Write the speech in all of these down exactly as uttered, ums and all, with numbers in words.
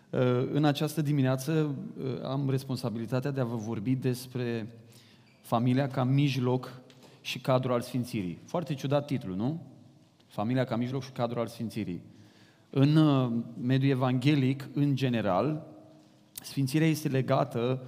În această dimineață am responsabilitatea de a vă vorbi despre familia ca mijloc și cadru al sfințirii. Foarte ciudat titlu, nu? Familia ca mijloc și cadru al sfințirii. În mediul evanghelic, în general, sfințirea este legată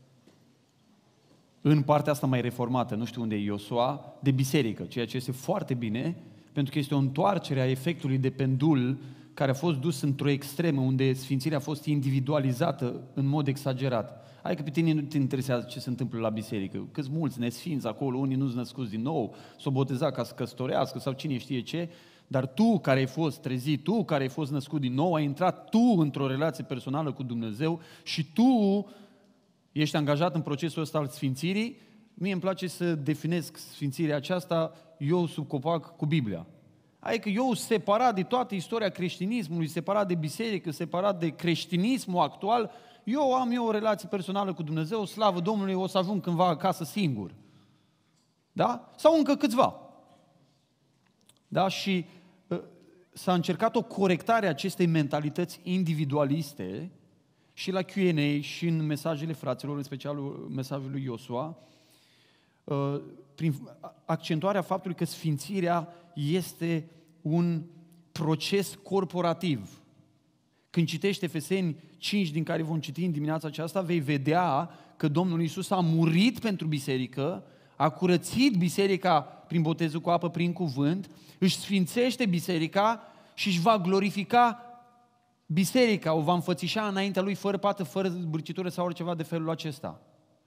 în partea asta mai reformată, nu știu unde e Iosua, de biserică, ceea ce este foarte bine, pentru că este o întoarcere a efectului de pendul care a fost dus într-o extremă, unde sfințirea a fost individualizată în mod exagerat. Hai că pe tine nu te interesează ce se întâmplă la biserică, câți mulți nesfinți acolo, unii nu-s născuți din nou, s-o boteza ca să căsătorească sau cine știe ce, dar tu care ai fost trezit, tu care ai fost născut din nou, ai intrat tu într-o relație personală cu Dumnezeu și tu ești angajat în procesul ăsta al sfințirii. Mie îmi place să definesc sfințirea aceasta, eu sub copac cu Biblia. Adică eu separat de toată istoria creștinismului, separat de biserică, separat de creștinismul actual, eu am eu o relație personală cu Dumnezeu, slavă Domnului, o să ajung cândva acasă singur. Da? Sau încă câțiva. Da? Și uh, s-a încercat o corectare a acestei mentalități individualiste și la Q and A și în mesajele fraților, în special mesajul lui Iosua, uh, prin accentuarea faptului că sfințirea este un proces corporativ. Când citești Efeseni cinci, din care vom citi în dimineața aceasta, vei vedea că Domnul Iisus a murit pentru biserică, a curățit biserica prin botezul cu apă, prin cuvânt, își sfințește biserica și își va glorifica biserica, o va înfățișa înaintea lui fără pată, fără zbârcitură sau oriceva de felul acesta.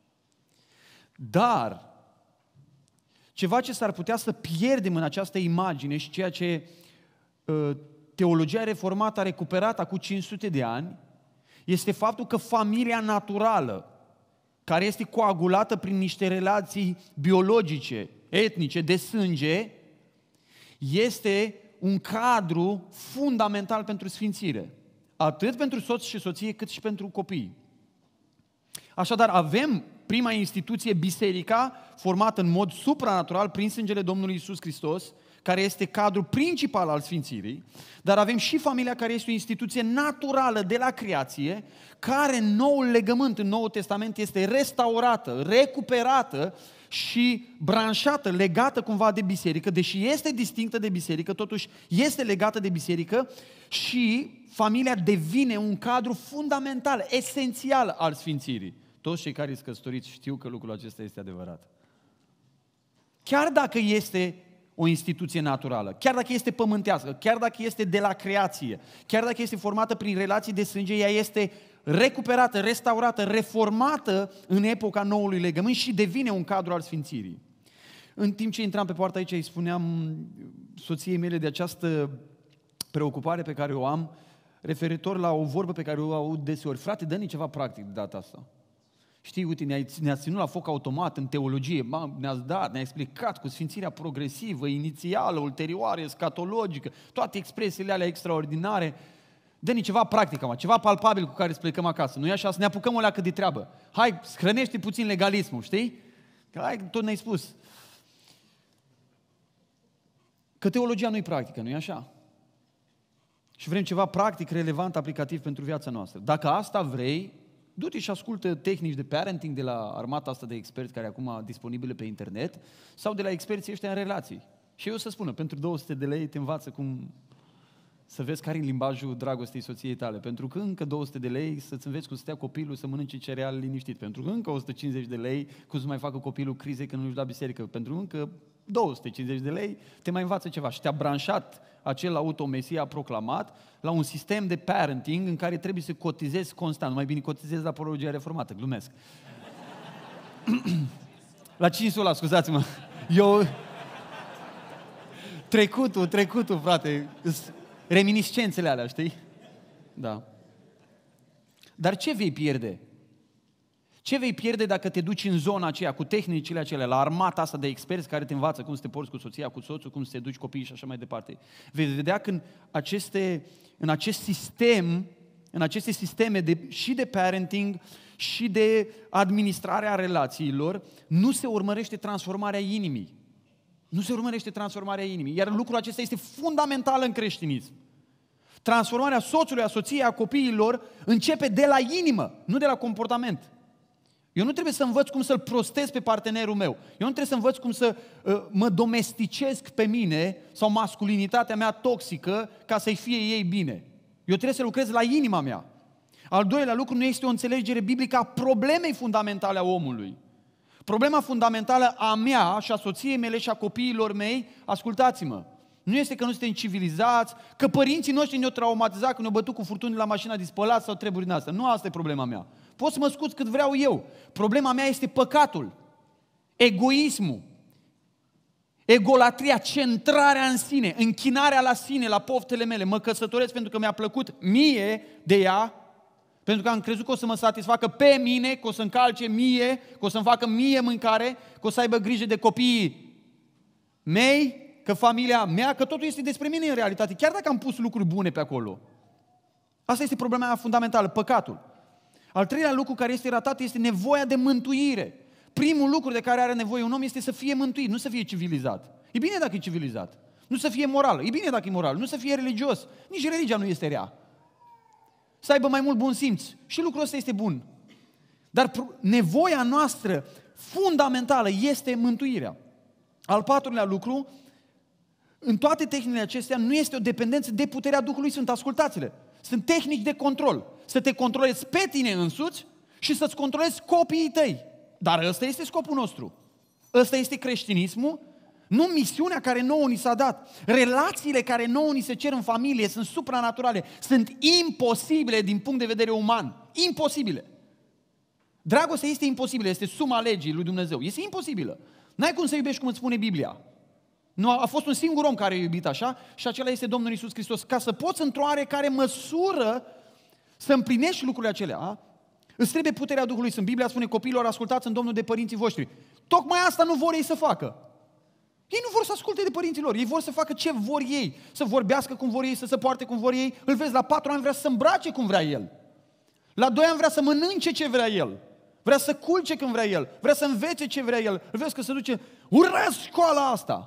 Dar ceva ce s-ar putea să pierdem în această imagine și ceea ce uh, teologia reformată a recuperat acum cinci sute de ani, este faptul că familia naturală, care este coagulată prin niște relații biologice, etnice, de sânge, este un cadru fundamental pentru sfințire. Atât pentru soț și soție, cât și pentru copii. Așadar, avem prima instituție, biserica, formată în mod supranatural prin sângele Domnului Iisus Hristos, care este cadrul principal al sfințirii, dar avem și familia, care este o instituție naturală de la creație, care în Noul Legământ, în Noul Testament, este restaurată, recuperată și branșată, legată cumva de biserică, deși este distinctă de biserică, totuși este legată de biserică și familia devine un cadru fundamental, esențial al sfințirii. Toți cei care sunt căsătoriți știu că lucrul acesta este adevărat. Chiar dacă este o instituție naturală, chiar dacă este pământească, chiar dacă este de la creație, chiar dacă este formată prin relații de sânge, ea este recuperată, restaurată, reformată în epoca Noului Legământ și devine un cadru al sfințirii. În timp ce intram pe poartă aici, îi spuneam soției mele de această preocupare pe care o am, referitor la o vorbă pe care o aud deseori. Frate, dă-ne ceva practic de data asta. Știi, uite, ne-ați ținut la foc automat în teologie, ne-ați dat, ne-a explicat cu sfințirea progresivă, inițială, ulterioară, escatologică, toate expresiile alea extraordinare. Dă-ne ceva practic, mă, ceva palpabil cu care să plecăm acasă. Nu e așa? Să ne apucăm o leacă de treabă. Hai, hrănește puțin legalismul, știi? Că hai, tot ne-ai spus. Că teologia nu e practică, nu e așa? Și vrem ceva practic, relevant, aplicativ pentru viața noastră. Dacă asta vrei, du-te și ascultă tehnici de parenting de la armata asta de experți care acum disponibile pe internet sau de la experții ăștia în relații. Și eu să spună, pentru două sute de lei te învață cum să vezi care e limbajul dragostei soției tale. Pentru că încă două sute de lei să-ți înveți cum să stea copilul să mănânce cereale liniștit. Pentru că încă o sută cincizeci de lei cum să mai facă copilul crize când nu-și da biserică. Pentru încă două sute cincizeci de lei te mai învață ceva. Și te-a branșat acel automesia proclamat la un sistem de parenting în care trebuie să cotizezi constant. Mai bine cotizezi la teologia reformată, glumesc. La cinci sute ăla, scuzați-mă. Eu... Trecutul, trecutul, frate. Reminiscențele alea, știi? Da. Dar ce vei pierde? Ce vei pierde dacă te duci în zona aceea, cu tehnicile acelea, la armata asta de experți care te învață cum să te porți cu soția, cu soțul, cum să te duci copiii și așa mai departe? Vei vedea că în, aceste, în acest sistem, în aceste sisteme de, și de parenting și de administrare a relațiilor, nu se urmărește transformarea inimii. Nu se urmărește transformarea inimii. Iar lucrul acesta este fundamental în creștinism. Transformarea soțului, a soției, a copiilor începe de la inimă, nu de la comportament. Eu nu trebuie să învăț cum să-l prostez pe partenerul meu. Eu nu trebuie să învăț cum să uh, mă domesticesc pe mine sau masculinitatea mea toxică ca să-i fie ei bine. Eu trebuie să lucrez la inima mea. Al doilea lucru, nu este o înțelegere biblică a problemei fundamentale a omului. Problema fundamentală a mea și a soției mele și a copiilor mei, ascultați-mă, nu este că nu suntem civilizați, că părinții noștri ne-au traumatizat, că ne-au bătut cu furtuni la mașina de spălat sau treburi din astea. Nu asta e problema mea. Pot să mă scuț cât vreau eu. Problema mea este păcatul, egoismul, egolatria, centrarea în sine, închinarea la sine, la poftele mele. Mă căsătoresc pentru că mi-a plăcut mie de ea, pentru că am crezut că o să mă satisfacă pe mine, că o să încalce mie, că o să-mi facă mie mâncare, că o să aibă grijă de copiii mei, că familia mea, că totul este despre mine în realitate, chiar dacă am pus lucruri bune pe acolo. Asta este problema mea fundamentală, păcatul. Al treilea lucru care este ratat este nevoia de mântuire. Primul lucru de care are nevoie un om este să fie mântuit, nu să fie civilizat. E bine dacă e civilizat, nu să fie moral, e bine dacă e moral, nu să fie religios. Nici religia nu este rea. Să aibă mai mult bun simț. Și lucrul ăsta este bun. Dar nevoia noastră fundamentală este mântuirea. Al patrulea lucru, în toate tehnicile acestea nu este o dependență de puterea Duhului Sfânt. Ascultați-le. Sunt tehnici de control. Să te controlezi pe tine însuți și să-ți controlezi copiii tăi. Dar ăsta este scopul nostru. Ăsta este creștinismul, nu misiunea care nouă ni s-a dat. Relațiile care nouă ni se cer în familie sunt supranaturale, sunt imposibile din punct de vedere uman. Imposibile. Dragostea este imposibilă, este suma legii lui Dumnezeu. Este imposibilă. N-ai cum să iubești cum îți spune Biblia. Nu, a fost un singur om care a iubit așa și acela este Domnul Iisus Hristos. Ca să poți într-o oarecare măsură să împlinești lucrurile acelea, a? Îți trebuie puterea Duhului Sfânt. Biblia spune copiilor, ascultați în Domnul de părinții voștri. Tocmai asta nu vor ei să facă. Ei nu vor să asculte de părinții lor, ei vor să facă ce vor ei, să vorbească cum vor ei, să se poarte cum vor ei. Îl vezi, la patru ani vrea să se îmbrace cum vrea el. La doi ani vrea să mănânce ce vrea el. Vrea să culce când vrea el. Vrea să învețe ce vrea el. Îl vezi că se duce, urăsc școala asta.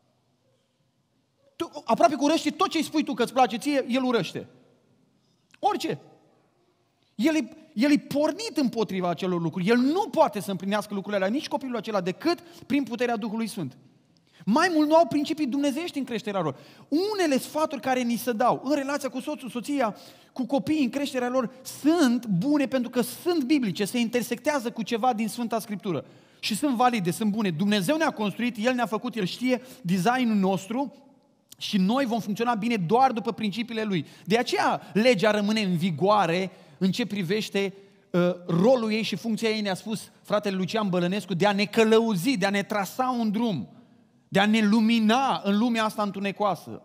Tu aproape că urăște tot ce îi spui tu că îți place ție, el urăște. Orice. El e, el e pornit împotriva acelor lucruri. El nu poate să împlinească lucrurile alea, nici copilul acela, decât prin puterea Duhului Sfânt. Mai mult nu au principii dumnezeiești în creșterea lor. Unele sfaturi care ni se dau în relația cu soțul, soția, cu copiii, în creșterea lor, sunt bune pentru că sunt biblice, se intersectează cu ceva din Sfânta Scriptură. Și sunt valide, sunt bune. Dumnezeu ne-a construit, El ne-a făcut, El știe designul nostru și noi vom funcționa bine doar după principiile Lui. De aceea legea rămâne în vigoare în ce privește uh, rolul ei și funcția ei, ne-a spus fratele Lucian Bălănescu, de a ne călăuzi, de a ne trasa un drum, de a ne lumina în lumea asta întunecoasă.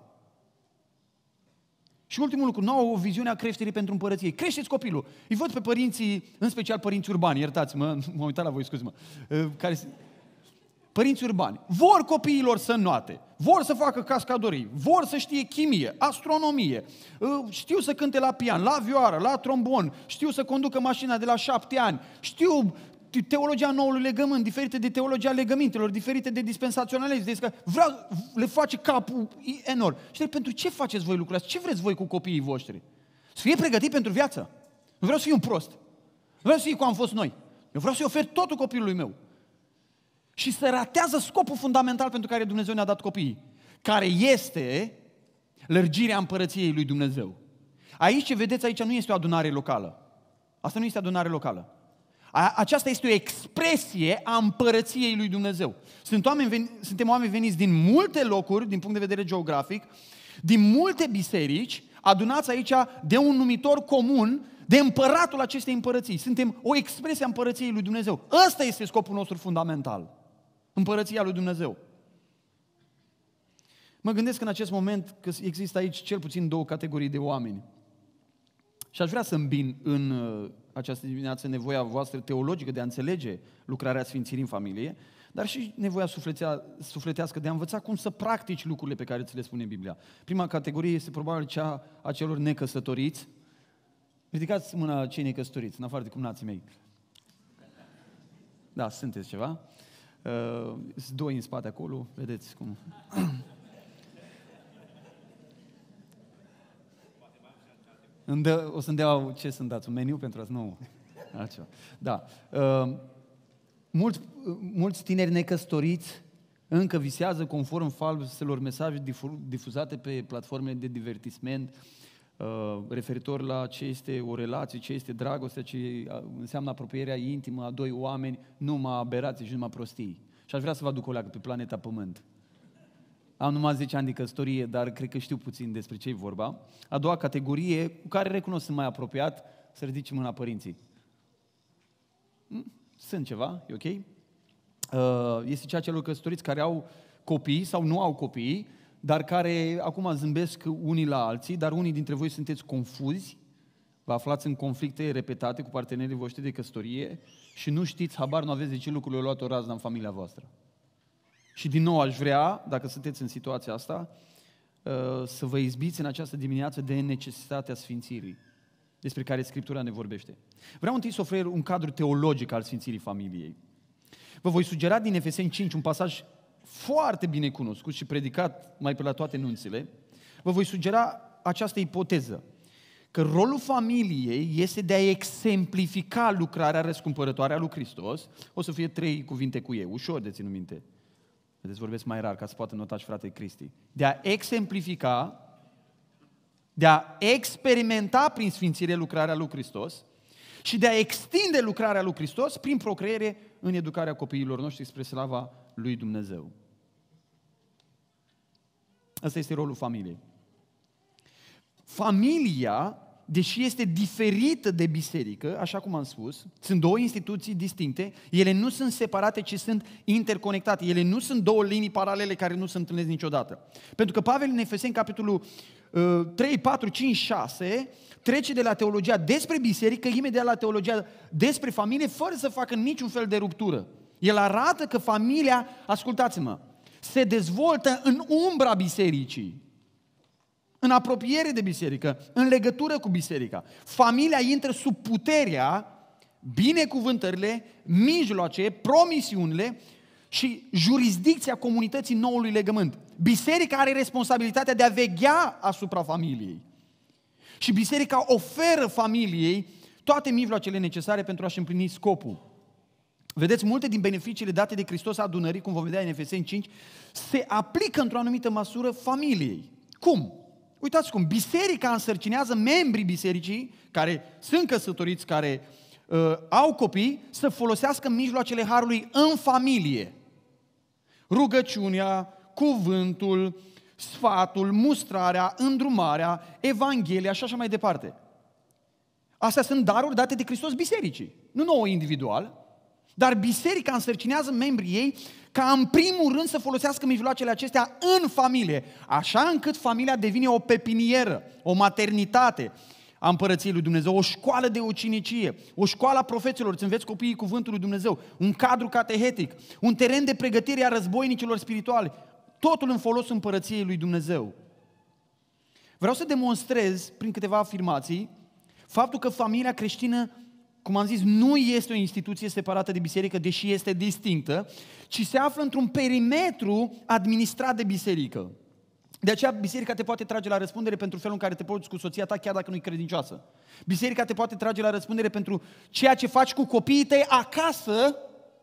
Și ultimul lucru, nu au o viziune a creșterii pentru împărăție. Creșteți copilul. Îi văd pe părinții, în special părinți urbani, iertați-mă, m-am uitat la voi, scuze-mă, care părinți urbani, vor copiilor să înnoate, vor să facă cascadorii, vor să știe chimie, astronomie, știu să cânte la pian, la vioară, la trombon, știu să conducă mașina de la șapte ani, știu teologia noului legământ, diferite de teologia legămintelor, diferite de dispensaționalism, vreau, le face capul enorm. Și pentru ce faceți voi lucrurile astea? Ce vreți voi cu copiii voștri? Să fie pregătit pentru viață. Nu vreau să fiu un prost. Nu vreau să fie cum am fost noi. Eu vreau să-i ofer totul copilului meu. Și să ratează scopul fundamental pentru care Dumnezeu ne-a dat copiii, care este lărgirea împărăției lui Dumnezeu. Aici ce vedeți aici nu este o adunare locală. Asta nu este adunare locală. Aceasta este o expresie a împărăției lui Dumnezeu. Sunt oameni veni, suntem oameni veniți din multe locuri, din punct de vedere geografic, din multe biserici, adunați aici de un numitor comun, de împăratul acestei împărății. Suntem o expresie a împărăției lui Dumnezeu. Ăsta este scopul nostru fundamental. Împărăția lui Dumnezeu. Mă gândesc în acest moment că există aici cel puțin două categorii de oameni. Și aș vrea să îmbin în această dimineață nevoia voastră teologică de a înțelege lucrarea Sfințirii în familie, dar și nevoia sufletească de a învăța cum să practici lucrurile pe care ți le spune Biblia. Prima categorie este probabil cea a celor necăsătoriți. Ridicați mâna cei necăsătoriți, în afară de cumnații mei. Da, sunteți ceva. Uh, sunt doi în spate acolo, vedeți cum... Îmi dă, o să-mi dea, ce să-mi dați, un meniu pentru asta? Nu, altceva. Da. Uh, mulți, mulți tineri necăsătoriți încă visează conform falselor mesaje difuzate pe platformele de divertisment uh, referitor la ce este o relație, ce este dragostea, ce înseamnă apropierea intimă a doi oameni, numai aberații și numai prostii. Și aș vrea să vă aduc o leacă pe planeta Pământ. Am numai zece ani de căsătorie, dar cred că știu puțin despre ce e vorba. A doua categorie, cu care recunosc sunt mai apropiat, să ridice mâna părinții. Sunt ceva, e ok? Este ceea celor căsătoriți care au copii sau nu au copii, dar care acum zâmbesc unii la alții, dar unii dintre voi sunteți confuzi, vă aflați în conflicte repetate cu partenerii voștri de căsătorie și nu știți, habar nu aveți de ce lucrurile au luat o raznă în familia voastră. Și din nou aș vrea, dacă sunteți în situația asta, să vă izbiți în această dimineață de necesitatea sfințirii, despre care Scriptura ne vorbește. Vreau întâi să ofer un cadru teologic al sfințirii familiei. Vă voi sugera din Efeseni cinci, un pasaj foarte bine cunoscut și predicat mai pe la toate nunțile. Vă voi sugera această ipoteză, că rolul familiei este de a exemplifica lucrarea răscumpărătoare a lui Hristos. O să fie trei cuvinte cu ei, ușor de ținut minte. Vedeți, vorbesc mai rar ca să poată nota și frate Cristi. De a exemplifica, de a experimenta prin sfințire lucrarea lui Hristos și de a extinde lucrarea lui Hristos prin procreere în educarea copiilor noștri spre slava lui Dumnezeu. Asta este rolul familiei. Familia, deși este diferită de biserică, așa cum am spus, sunt două instituții distincte, ele nu sunt separate, ci sunt interconectate. Ele nu sunt două linii paralele care nu se întâlnesc niciodată. Pentru că Pavel în Efeseni, capitolul uh, trei, patru, cinci, șase, trece de la teologia despre biserică imediat la teologia despre familie, fără să facă niciun fel de ruptură. El arată că familia, ascultați-mă, se dezvoltă în umbra bisericii, în apropiere de biserică, în legătură cu biserica. Familia intră sub puterea, binecuvântările, mijloace, promisiunile și jurisdicția comunității noului legământ. Biserica are responsabilitatea de a veghea asupra familiei. Și biserica oferă familiei toate mijloacele necesare pentru a-și împlini scopul. Vedeți, multe din beneficiile date de Hristos adunării, cum vom vedea în Efeseni cinci, se aplică într-o anumită măsură familiei. Cum? Uitați cum, biserica însărcinează membrii bisericii, care sunt căsătoriți, care uh, au copii, să folosească mijloacele harului în familie. Rugăciunea, cuvântul, sfatul, mustrarea, îndrumarea, Evanghelia și așa mai departe. Astea sunt daruri date de Hristos bisericii, nu nouă individual, dar biserica însărcinează membrii ei ca în primul rând să folosească mijloacele acestea în familie, așa încât familia devine o pepinieră, o maternitate a împărăției lui Dumnezeu, o școală de ucenicie, o școală a profeților, îți înveți copiii cuvântul lui Dumnezeu, un cadru catehetic, un teren de pregătire a războinicilor spirituali, totul în folosul împărăției lui Dumnezeu. Vreau să demonstrez prin câteva afirmații faptul că familia creștină, cum am zis, nu este o instituție separată de biserică, deși este distinctă, ci se află într-un perimetru administrat de biserică. De aceea biserica te poate trage la răspundere pentru felul în care te porți cu soția ta, chiar dacă nu e credincioasă. Biserica te poate trage la răspundere pentru ceea ce faci cu copiii tăi acasă,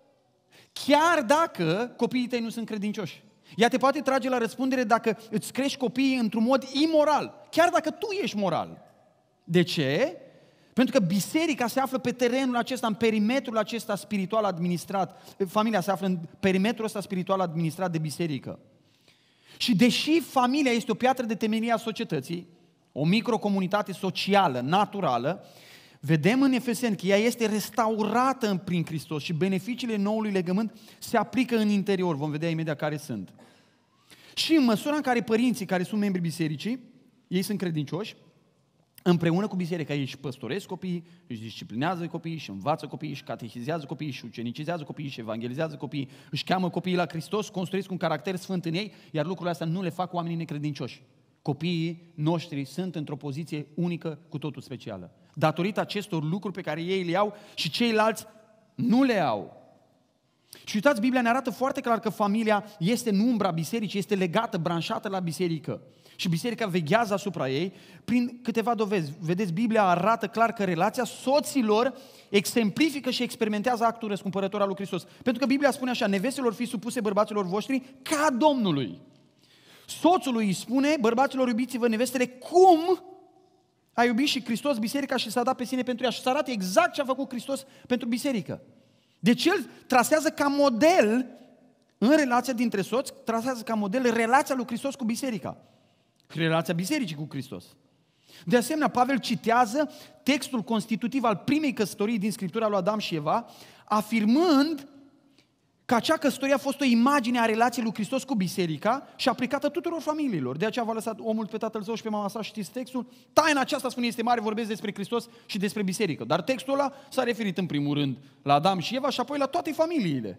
chiar dacă copiii tăi nu sunt credincioși. Ea te poate trage la răspundere dacă îți crești copiii într-un mod imoral, chiar dacă tu ești moral. De ce? Pentru că biserica se află pe terenul acesta, în perimetrul acesta spiritual administrat. Familia se află în perimetrul ăsta spiritual administrat de biserică. Și deși familia este o piatră de temelie a societății, o microcomunitate socială, naturală, vedem în Efeseni că ea este restaurată prin Hristos și beneficiile noului legământ se aplică în interior. Vom vedea imediat care sunt. Și în măsura în care părinții care sunt membri bisericii, ei sunt credincioși, împreună cu biserica ei își păstoresc copiii, își disciplinează copiii, își învață copiii, își catehizează copiii, își ucenicizează copiii, își evangelizează copiii, își cheamă copiii la Hristos, construiesc un caracter sfânt în ei, iar lucrurile astea nu le fac oamenii necredincioși. Copiii noștri sunt într-o poziție unică, cu totul specială. Datorită acestor lucruri pe care ei le au și ceilalți nu le au. Și uitați, Biblia ne arată foarte clar că familia este în umbra bisericii, este legată, branșată la biserică. Și biserica veghează asupra ei prin câteva dovezi. Vedeți, Biblia arată clar că relația soților exemplifică și experimentează actul răscumpărător al lui Hristos. Pentru că Biblia spune așa, nevestelor fiți supuse bărbaților voștri ca Domnului. Soțului îi spune, bărbaților iubiți-vă nevestele cum a iubit și Hristos biserica și s-a dat pe sine pentru ea. Și să arate exact ce a făcut Hristos pentru biserică. Deci el trasează ca model, în relația dintre soți, trasează ca model relația lui Hristos cu biserica. Relația bisericii cu Hristos. De asemenea, Pavel citează textul constitutiv al primei căsătorii din Scriptura lui Adam și Eva, afirmând că acea căsătorie a fost o imagine a relației lui Hristos cu biserica și aplicată tuturor familiilor. De aceea v-a lăsat omul pe tatăl său și pe mama sa, știți textul? Taina aceasta, spune, este mare, vorbesc despre Hristos și despre biserică. Dar textul ăla s-a referit în primul rând la Adam și Eva și apoi la toate familiile.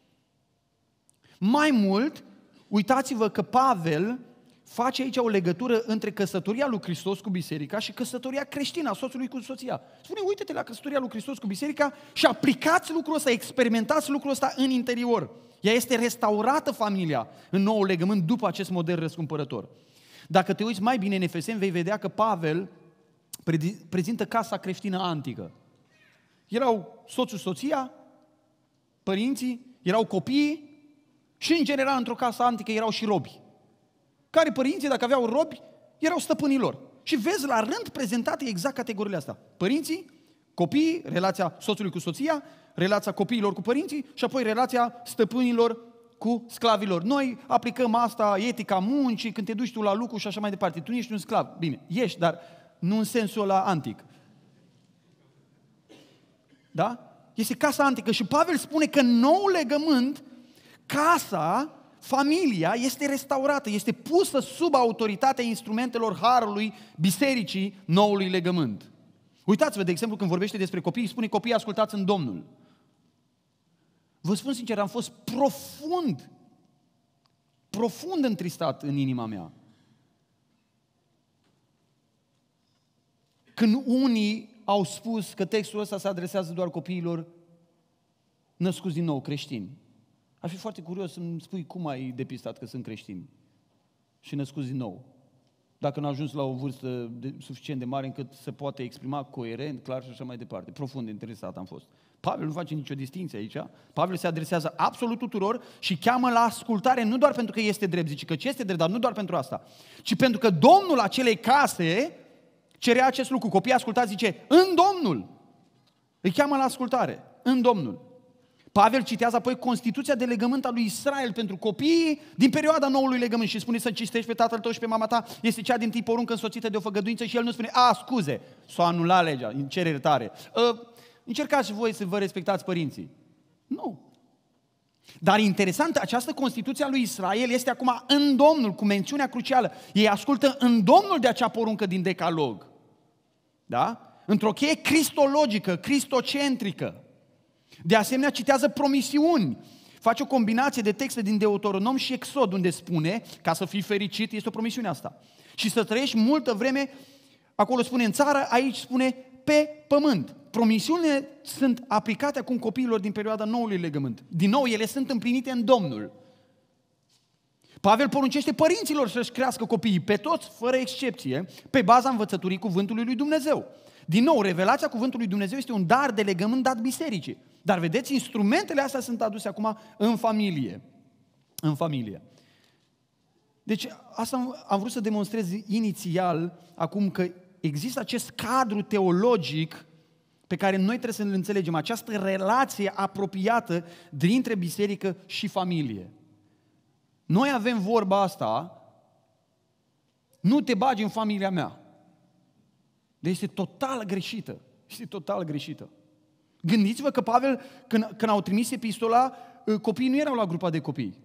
Mai mult, uitați-vă că Pavel face aici o legătură între căsătoria lui Hristos cu biserica și căsătoria creștină a soțului cu soția. Spune, uite-te la căsătoria lui Hristos cu biserica și aplicați lucrul ăsta, experimentați lucrul ăsta în interior. Ea este restaurată, familia, în noul legământ după acest model răscumpărător. Dacă te uiți mai bine în Efeseni, vei vedea că Pavel prezintă casa creștină antică. Erau soțul, soția, părinții, erau copiii și, în general, într-o casă antică erau și robi. Care părinții, dacă aveau robi, erau stăpânii lor. Și vezi la rând prezentate exact categoriile astea. Părinții, copiii, relația soțului cu soția, relația copiilor cu părinții și apoi relația stăpânilor cu sclavilor. Noi aplicăm asta, etica muncii, când te duci tu la lucru și așa mai departe. Tu nu ești un sclav. Bine, ești, dar nu în sensul ăla antic. Da? Este casa antică și Pavel spune că în nou legământ, casa, familia este restaurată, este pusă sub autoritatea instrumentelor harului bisericii noului legământ. Uitați-vă, de exemplu, când vorbește despre copii, spune copiii ascultați în Domnul. Vă spun sincer, am fost profund, profund întristat în inima mea. Când unii au spus că textul ăsta se adresează doar copiilor născuți din nou, creștini. Aș fi foarte curios să-mi spui cum ai depistat că sunt creștini și născuți din nou. Dacă nu a ajuns la o vârstă de, suficient de mare încât se poate exprima coerent, clar și așa mai departe. Profund interesat am fost. Pavel nu face nicio distinție aici. Pavel se adresează absolut tuturor și cheamă la ascultare nu doar pentru că este drept, zice că ce este drept, dar nu doar pentru asta, ci pentru că Domnul acelei case cerea acest lucru. Copiii ascultați, zice, în Domnul. Îi cheamă la ascultare, în Domnul. Pavel citează apoi Constituția de legământ a lui Israel pentru copiii din perioada noului legământ și spune să cinstești pe tatăl tău și pe mama ta, este cea din tâi poruncă însoțită de o făgăduință și el nu spune, a, scuze, s-o anula legea, îmi cere iertare. Uh, încercați și voi să vă respectați părinții. Nu. Dar interesant, această Constituție a lui Israel este acum în Domnul, cu mențiunea crucială. Ei ascultă în Domnul de acea poruncă din Decalog. Da? Într-o cheie cristologică, cristocentrică. De asemenea, citează promisiuni. Face o combinație de texte din Deuteronom și Exod, unde spune, ca să fii fericit, este o promisiune asta. Și să trăiești multă vreme, acolo spune în țară, aici spune pe pământ. Promisiunile sunt aplicate acum copiilor din perioada noului legământ. Din nou, ele sunt împlinite în Domnul. Pavel poruncește părinților să-și crească copiii, pe toți, fără excepție, pe baza învățăturii cuvântului lui Dumnezeu. Din nou, revelația cuvântului lui Dumnezeu este un dar de legământ dat bisericii. Dar vedeți, instrumentele astea sunt aduse acum în familie. În familie. Deci, asta am vrut să demonstrez inițial, acum că există acest cadru teologic pe care noi trebuie să-l înțelegem, această relație apropiată dintre biserică și familie. Noi avem vorba asta, nu te bagi în familia mea. Deci este total greșită. Este total greșită. Gândiți-vă că Pavel, când, când au trimis epistola, copiii nu erau la grupa de copii.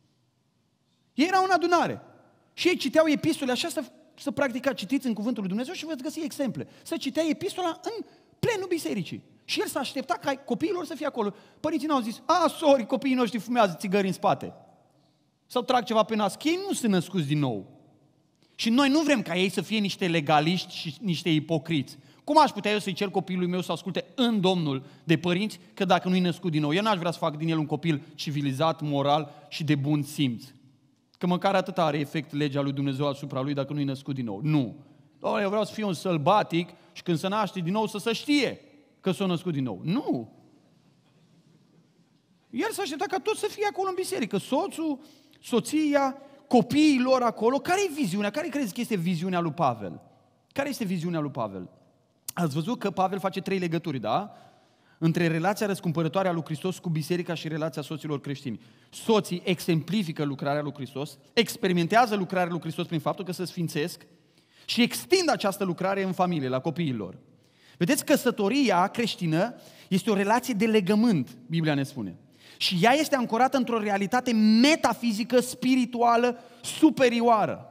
Ei erau în adunare. Și ei citeau epistole, așa să, să practica, citiți în cuvântul lui Dumnezeu și veți găsi exemple. Să citea epistola în plenul bisericii. Și el s-a așteptat ca copiilor să fie acolo. Părinții n-au zis, a, sorry, copiii noștri fumează țigări în spate. Sau trag ceva pe nas. Că ei nu sunt născuți din nou. Și noi nu vrem ca ei să fie niște legaliști și niște ipocriți. Cum aș putea eu să-i cer copilului meu să asculte în Domnul de părinți, că dacă nu-i născut din nou? Eu n-aș vrea să fac din el un copil civilizat, moral și de bun simț. Că măcar atât are efect legea lui Dumnezeu asupra lui dacă nu-i născut din nou. Nu. Doamne, eu vreau să fiu un sălbatic și când se naște din nou să se știe că s-a născut din nou. Nu. El s-a așteptat ca tot să fie acolo în biserică. Soțul, soția, copiii lor acolo. Care e viziunea? Care crezi că este viziunea lui Pavel? Care este viziunea lui Pavel? Ați văzut că Pavel face trei legături, da? Între relația răscumpărătoare a lui Hristos cu biserica și relația soților creștini. Soții exemplifică lucrarea lui Hristos, experimentează lucrarea lui Hristos prin faptul că se sfințesc și extind această lucrare în familie, la copiilor. Vedeți, căsătoria creștină este o relație de legământ, Biblia ne spune. Și ea este ancorată într-o realitate metafizică, spirituală, superioară.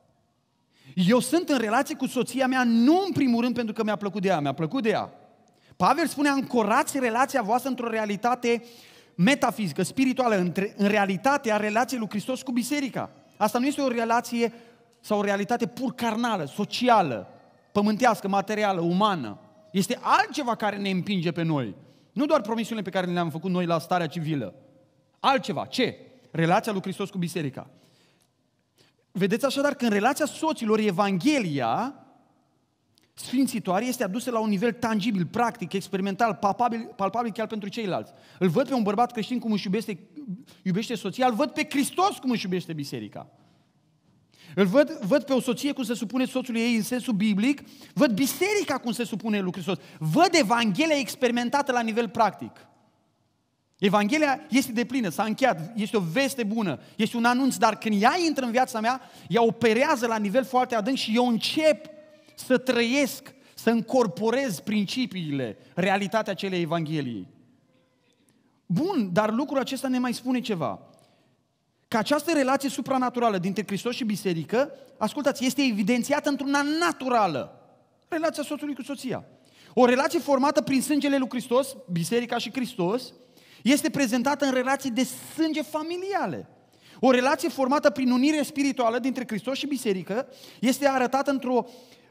Eu sunt în relație cu soția mea nu în primul rând pentru că mi-a plăcut de ea, mi-a plăcut de ea. Pavel spune, ancorați relația voastră într-o realitate metafizică, spirituală, în realitatea relației lui Hristos cu biserica. Asta nu este o relație sau o realitate pur carnală, socială, pământească, materială, umană. Este altceva care ne împinge pe noi. Nu doar promisiunile pe care le-am făcut noi la starea civilă. Altceva. Ce? Relația lui Hristos cu biserica. Vedeți așadar că în relația soților, Evanghelia sfințitoare este adusă la un nivel tangibil, practic, experimental, palpabil, palpabil chiar pentru ceilalți. Îl văd pe un bărbat creștin cum își iubește, iubește soția, îl văd pe Hristos cum își iubește biserica. Îl văd, văd pe o soție cum se supune soțului ei în sensul biblic, văd biserica cum se supune lui Hristos, văd Evanghelia experimentată la nivel practic. Evanghelia este deplină, s-a încheiat, este o veste bună, este un anunț, dar când ea intră în viața mea, ea operează la nivel foarte adânc și eu încep să trăiesc, să încorporez principiile, realitatea acelei Evangheliei. Bun, dar lucrul acesta ne mai spune ceva. Că această relație supranaturală dintre Hristos și biserică, ascultați, este evidențiată într-una naturală. Relația soțului cu soția. O relație formată prin sângele lui Hristos, biserica și Hristos, este prezentată în relații de sânge familiale. O relație formată prin unire spirituală dintre Hristos și biserică este arătată într-o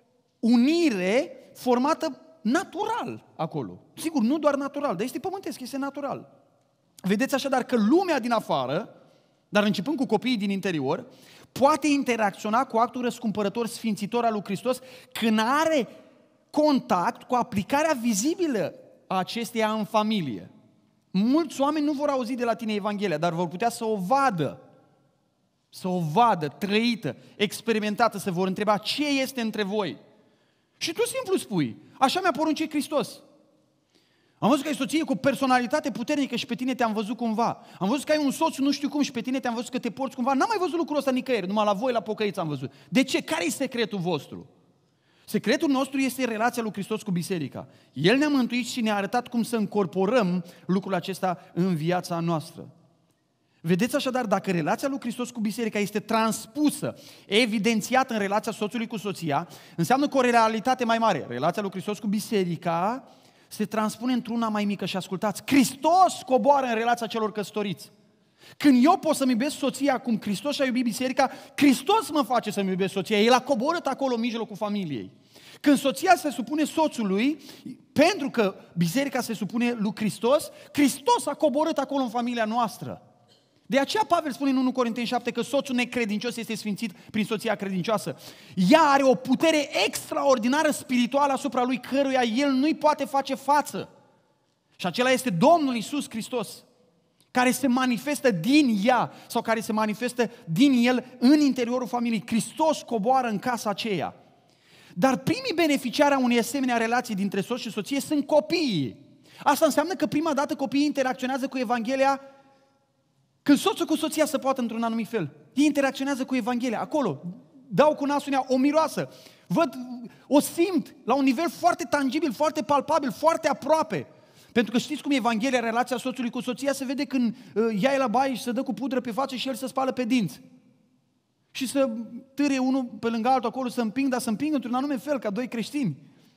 unire formată natural acolo. Sigur, nu doar natural, dar este pământesc, este natural. Vedeți așadar că lumea din afară, dar începând cu copiii din interior, poate interacționa cu actul răscumpărător sfințitor al lui Hristos când are contact cu aplicarea vizibilă a acesteia în familie. Mulți oameni nu vor auzi de la tine Evanghelia, dar vor putea să o vadă, să o vadă, trăită, experimentată, să vor întreba ce este între voi. Și tu simplu spui, așa mi-a poruncit Hristos. Am văzut că ai soție cu o personalitate puternică și pe tine te-am văzut cumva. Am văzut că ai un soț nu știu cum și pe tine te-am văzut că te porți cumva. N-am mai văzut lucrul ăsta nicăieri, numai la voi, la pocăiți am văzut. De ce? Care e secretul vostru? Secretul nostru este relația lui Hristos cu biserica. El ne-a mântuit și ne-a arătat cum să încorporăm lucrul acesta în viața noastră. Vedeți așadar, dacă relația lui Hristos cu biserica este transpusă, evidențiată în relația soțului cu soția, înseamnă că o realitate mai mare. Relația lui Hristos cu biserica se transpune într-una mai mică și ascultați, Hristos coboară în relația celor căsătoriți. Când eu pot să-mi iubesc soția cum Hristos a iubit biserica, Hristos mă face să-mi iubesc soția. El a coborât acolo în mijlocul familiei. Când soția se supune soțului, pentru că biserica se supune lui Hristos, Hristos a coborât acolo în familia noastră. De aceea Pavel spune în unu Corinteni șapte că soțul necredincios este sfințit prin soția credincioasă. Ea are o putere extraordinară spirituală asupra lui, căruia el nu-i poate face față. Și acela este Domnul Iisus Hristos, care se manifestă din ea sau care se manifestă din el în interiorul familiei. Hristos coboară în casa aceea. Dar primii beneficiari a unei asemenea relații dintre soț și soție sunt copiii. Asta înseamnă că prima dată copiii interacționează cu Evanghelia când soțul cu soția se poate într-un anumit fel. Ei interacționează cu Evanghelia, acolo. Dau cu nasul în ea, o miroasă. Văd, o simt la un nivel foarte tangibil, foarte palpabil, foarte aproape. Pentru că știți cum e Evanghelia, relația soțului cu soția, se vede când uh, ea e la baie și se dă cu pudră pe față și el se spală pe dinți. Și să târie unul pe lângă altul acolo, să împing, dar să împing într-un anume fel, ca doi creștini.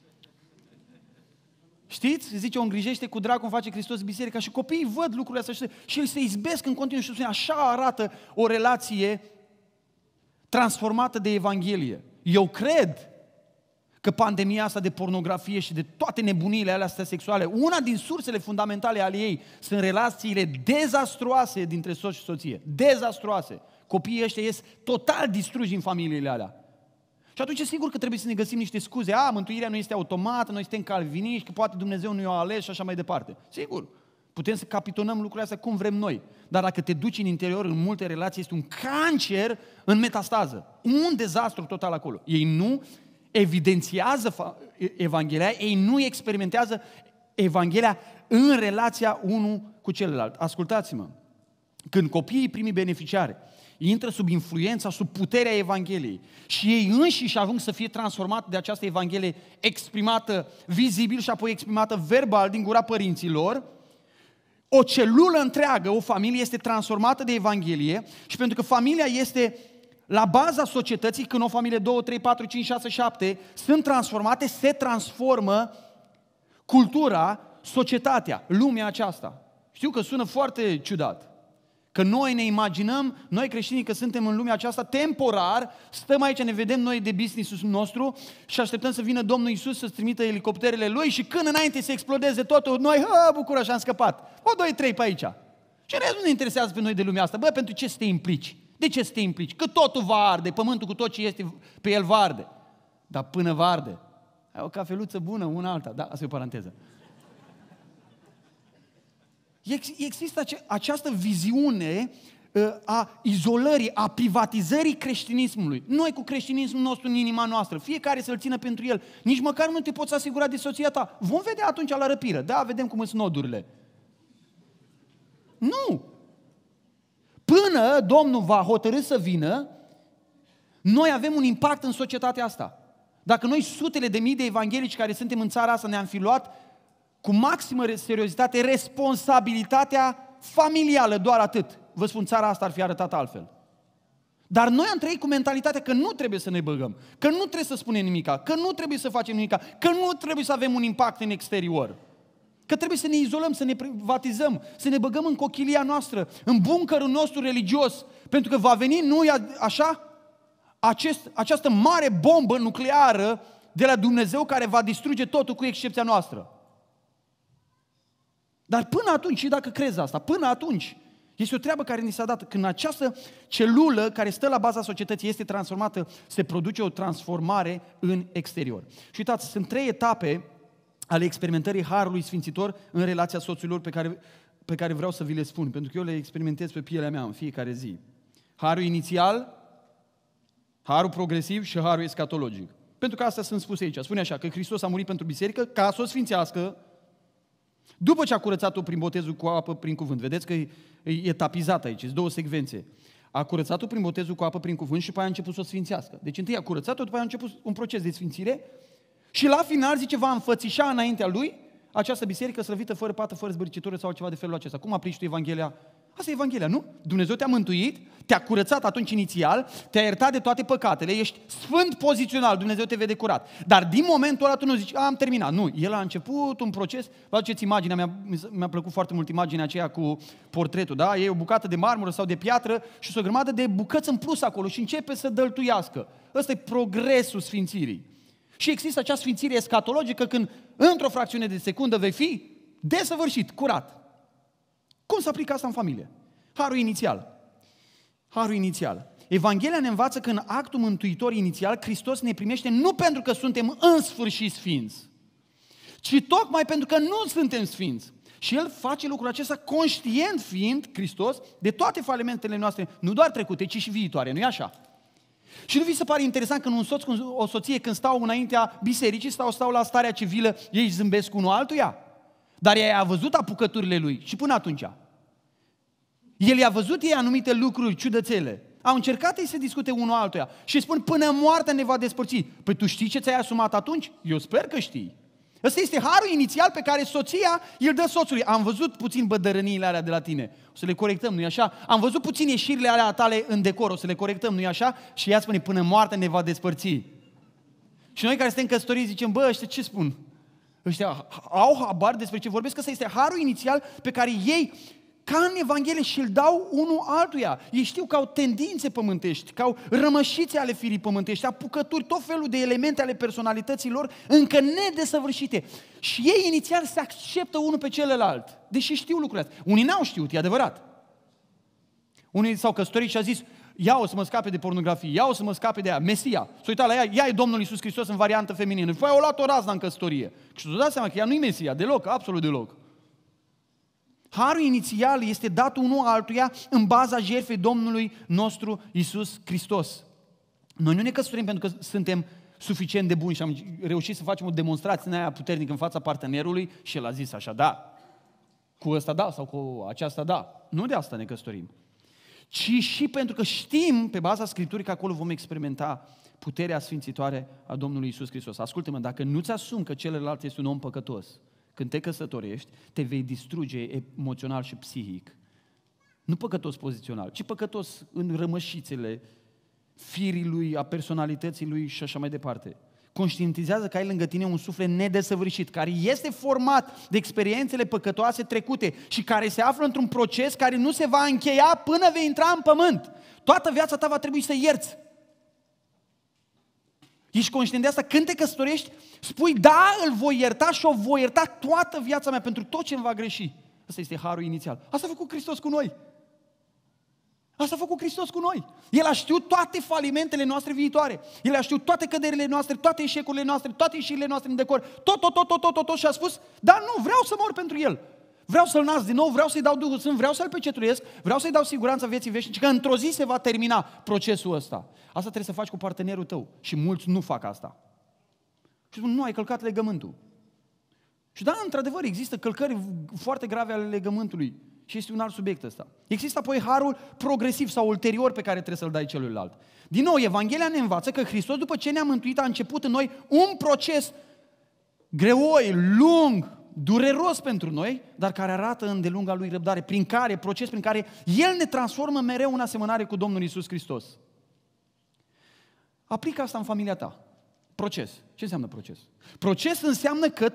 Știți? Zice, o îngrijește cu drag cum face Hristos biserica și copiii văd lucrurile astea și îl se izbesc în continuu și spune, așa arată o relație transformată de Evanghelie. Eu cred că pandemia asta de pornografie și de toate nebuniile alea astea sexuale, una din sursele fundamentale ale ei sunt relațiile dezastruoase dintre soț și soție. Dezastruoase. Copiii ăștia ies total distruși în familiile alea. Și atunci e sigur că trebuie să ne găsim niște scuze. A, mântuirea nu este automată, noi suntem calviniști, că poate Dumnezeu nu i-a ales și așa mai departe. Sigur, putem să capitonăm lucrurile astea cum vrem noi. Dar dacă te duci în interior, în multe relații, este un cancer în metastază. Un dezastru total acolo. Ei nu evidențiază Evanghelia, ei nu experimentează Evanghelia în relația unul cu celălalt. Ascultați-mă, când copiii primii beneficiari intră sub influența, sub puterea Evangheliei și ei înșiși ajung să fie transformați de această Evanghelie exprimată vizibil și apoi exprimată verbal din gura părinților, o celulă întreagă, o familie este transformată de Evanghelie și pentru că familia este la baza societății, când o familie doi, trei, patru, cinci, șase, șapte sunt transformate, se transformă cultura, societatea, lumea aceasta. Știu că sună foarte ciudat. Că noi ne imaginăm, noi creștinii, că suntem în lumea aceasta temporar, stăm aici, ne vedem noi de business-ul nostru și așteptăm să vină Domnul Iisus să-ți trimită elicopterele Lui și când înainte să explodeze totul, noi, hă, bucură, și am scăpat. O, doi, trei pe aici. Și restul nu ne interesează pe noi de lumea asta. Bă, pentru ce să te implici? De ce să te implici? Că totul va arde, pământul cu tot ce este pe el va arde. Dar până va arde, ai o cafeluță bună, una alta. Da, asta e o paranteză. Există această viziune a izolării, a privatizării creștinismului. Noi cu creștinismul nostru în inima noastră, fiecare să-l țină pentru el. Nici măcar nu te poți asigura de soția ta. Vom vedea atunci la răpiră. Da, vedem cum sunt nodurile. Nu! Până Domnul va hotărî să vină, noi avem un impact în societatea asta. Dacă noi sutele de mii de evanghelici care suntem în țara asta ne-am fi luat cu maximă seriozitate responsabilitatea familială, doar atât. Vă spun, țara asta ar fi arătat altfel. Dar noi am trăit cu mentalitatea că nu trebuie să ne băgăm, că nu trebuie să spunem nimica, că nu trebuie să facem nimica, că nu trebuie să avem un impact în exterior. Că trebuie să ne izolăm, să ne privatizăm, să ne băgăm în cochilia noastră, în buncărul nostru religios, pentru că va veni, nu așa, acest, această mare bombă nucleară de la Dumnezeu care va distruge totul cu excepția noastră. Dar până atunci, și dacă crezi asta, până atunci, este o treabă care ni s-a dat. Când această celulă care stă la baza societății este transformată, se produce o transformare în exterior. Și uitați, sunt trei etape ale experimentării Harului Sfințitor în relația soților pe care, pe care vreau să vi le spun, pentru că eu le experimentez pe pielea mea în fiecare zi. Harul inițial, Harul progresiv și Harul escatologic. Pentru că astea sunt spuse aici. Spune așa, că Hristos a murit pentru biserică ca să o sfințească, după ce a curățat-o prin botezul cu apă, prin cuvânt. Vedeți că e, e etapizat aici, sunt două secvențe. A curățat-o prin botezul cu apă, prin cuvânt și după aia a început să o sfințească. Deci întâi a curățat-o, după aia a început un proces de sfințire și la final, zice, va înfățișa înaintea lui această biserică slăvită, fără pată, fără zbârcitură sau ceva de felul acesta. Cum aplici tu Evanghelia? Asta e Evanghelia, nu? Dumnezeu te-a mântuit, te-a curățat atunci inițial, te-a iertat de toate păcatele, ești sfânt pozițional, Dumnezeu te vede curat. Dar din momentul ăla tu nu zici, am terminat. Nu, el a început un proces, vă aduceți imaginea, mi-a, mi-a plăcut foarte mult imaginea aceea cu portretul, da? E o bucată de marmură sau de piatră și o grămadă de bucăți în plus acolo și începe să dăltuiască. Ăsta e progresul sfințirii. Și există acea sfințire escatologică când într-o fracțiune de secundă vei fi desăvârșit, curat. Cum se aplică asta în familie? Harul inițial. Harul inițial. Evanghelia ne învață că în actul mântuitor inițial Hristos ne primește nu pentru că suntem în sfârșit sfinți, ci tocmai pentru că nu suntem sfinți. Și El face lucrul acesta conștient fiind, Hristos, de toate falimentele noastre, nu doar trecute, ci și viitoare, nu-i așa? Și nu vi se pare interesant când un soț cu o soție, când stau înaintea bisericii, stau, stau la starea civilă, ei își zâmbesc unul altuia? Dar ea a văzut apucăturile lui și până atunci. El i-a văzut ei anumite lucruri ciudățele. Au încercat ei să discute unul altuia și spun până moartea ne va despărți. Păi tu știi ce ți-ai asumat atunci? Eu sper că știi. Ăsta este harul inițial pe care soția îl dă soțului. Am văzut puțin bădărăniile alea de la tine. O să le corectăm, nu-i așa? Am văzut puțin ieșirile alea tale în decor. O să le corectăm, nu-i așa? Și ea spune, până moartea ne va despărți. Și noi care suntem căsătoriți zicem, bă, ăștia ce spun? Ăștia au habar despre ce vorbesc? Ăsta este harul inițial pe care ei ca în Evanghelie și îl dau unul altuia. Ei știu că au tendințe pământești, că au rămășițe ale firii pământești, apucături, tot felul de elemente ale personalității lor încă nedesăvârșite. Și ei inițial se acceptă unul pe celălalt, deși știu lucrurile astea. Unii n-au știut, e adevărat. Unii s-au căsătorit și au zis, ia o să mă scape de pornografie, ia o să mă scape de ea, Mesia. S-a uitat la ea, ea e Domnul Iisus Hristos în variantă feminină. Și apoi au luat o razna în căsătorie. Și s-a dat seama că ea nu-i Mesia, deloc, absolut deloc. Harul inițial este dat unul altuia în baza jertfei Domnului nostru Iisus Hristos. Noi nu ne căsătorim pentru că suntem suficient de buni și am reușit să facem o demonstrație în aia puternică în fața partenerului și el a zis așa, da, cu ăsta da sau cu aceasta da. Nu de asta ne căsătorim. Ci și pentru că știm, pe baza Scripturii, că acolo vom experimenta puterea sfințitoare a Domnului Iisus Hristos. Ascultă-mă, dacă nu-ți asumi că celălalt este un om păcătos, când te căsătorești, te vei distruge emoțional și psihic. Nu păcătos pozițional, ci păcătos în rămășițele firii lui, a personalității lui și așa mai departe. Conștientizează că ai lângă tine un suflet nedesăvârșit, care este format de experiențele păcătoase trecute și care se află într-un proces care nu se va încheia până vei intra în pământ. Toată viața ta va trebui să ierți. Ești conștient de asta? Când te căsătorești, spui, da, îl voi ierta și o voi ierta toată viața mea pentru tot ce îmi va greși. Asta este harul inițial. Asta a făcut Hristos cu noi. Asta a făcut Hristos cu noi. El a știut toate falimentele noastre viitoare. El a știut toate căderile noastre, toate eșecurile noastre, toate ieșirile noastre în decor. Tot, tot, tot, tot, tot, tot, tot și a spus, da, nu, vreau să mor pentru El. Vreau să-L nasc din nou, vreau să-i dau Duhul Sfânt, vreau să-L pecetuiesc, vreau să-i dau siguranța vieții veșnice, că într-o zi se va termina procesul ăsta. Asta trebuie să faci cu partenerul tău. Și mulți nu fac asta. Și spun, nu, ai călcat legământul. Și da, într-adevăr, există călcări foarte grave ale legământului. Și este un alt subiect ăsta. Există apoi harul progresiv sau ulterior pe care trebuie să-l dai celuilalt. Din nou, Evanghelia ne învață că Hristos, după ce ne-a mântuit, a început în noi un proces greoi, lung, dureros pentru noi, dar care arată îndelunga lui răbdare, prin care, proces prin care El ne transformă mereu în asemănare cu Domnul Iisus Hristos. Aplică asta în familia ta. Proces. Ce înseamnă proces? Proces înseamnă că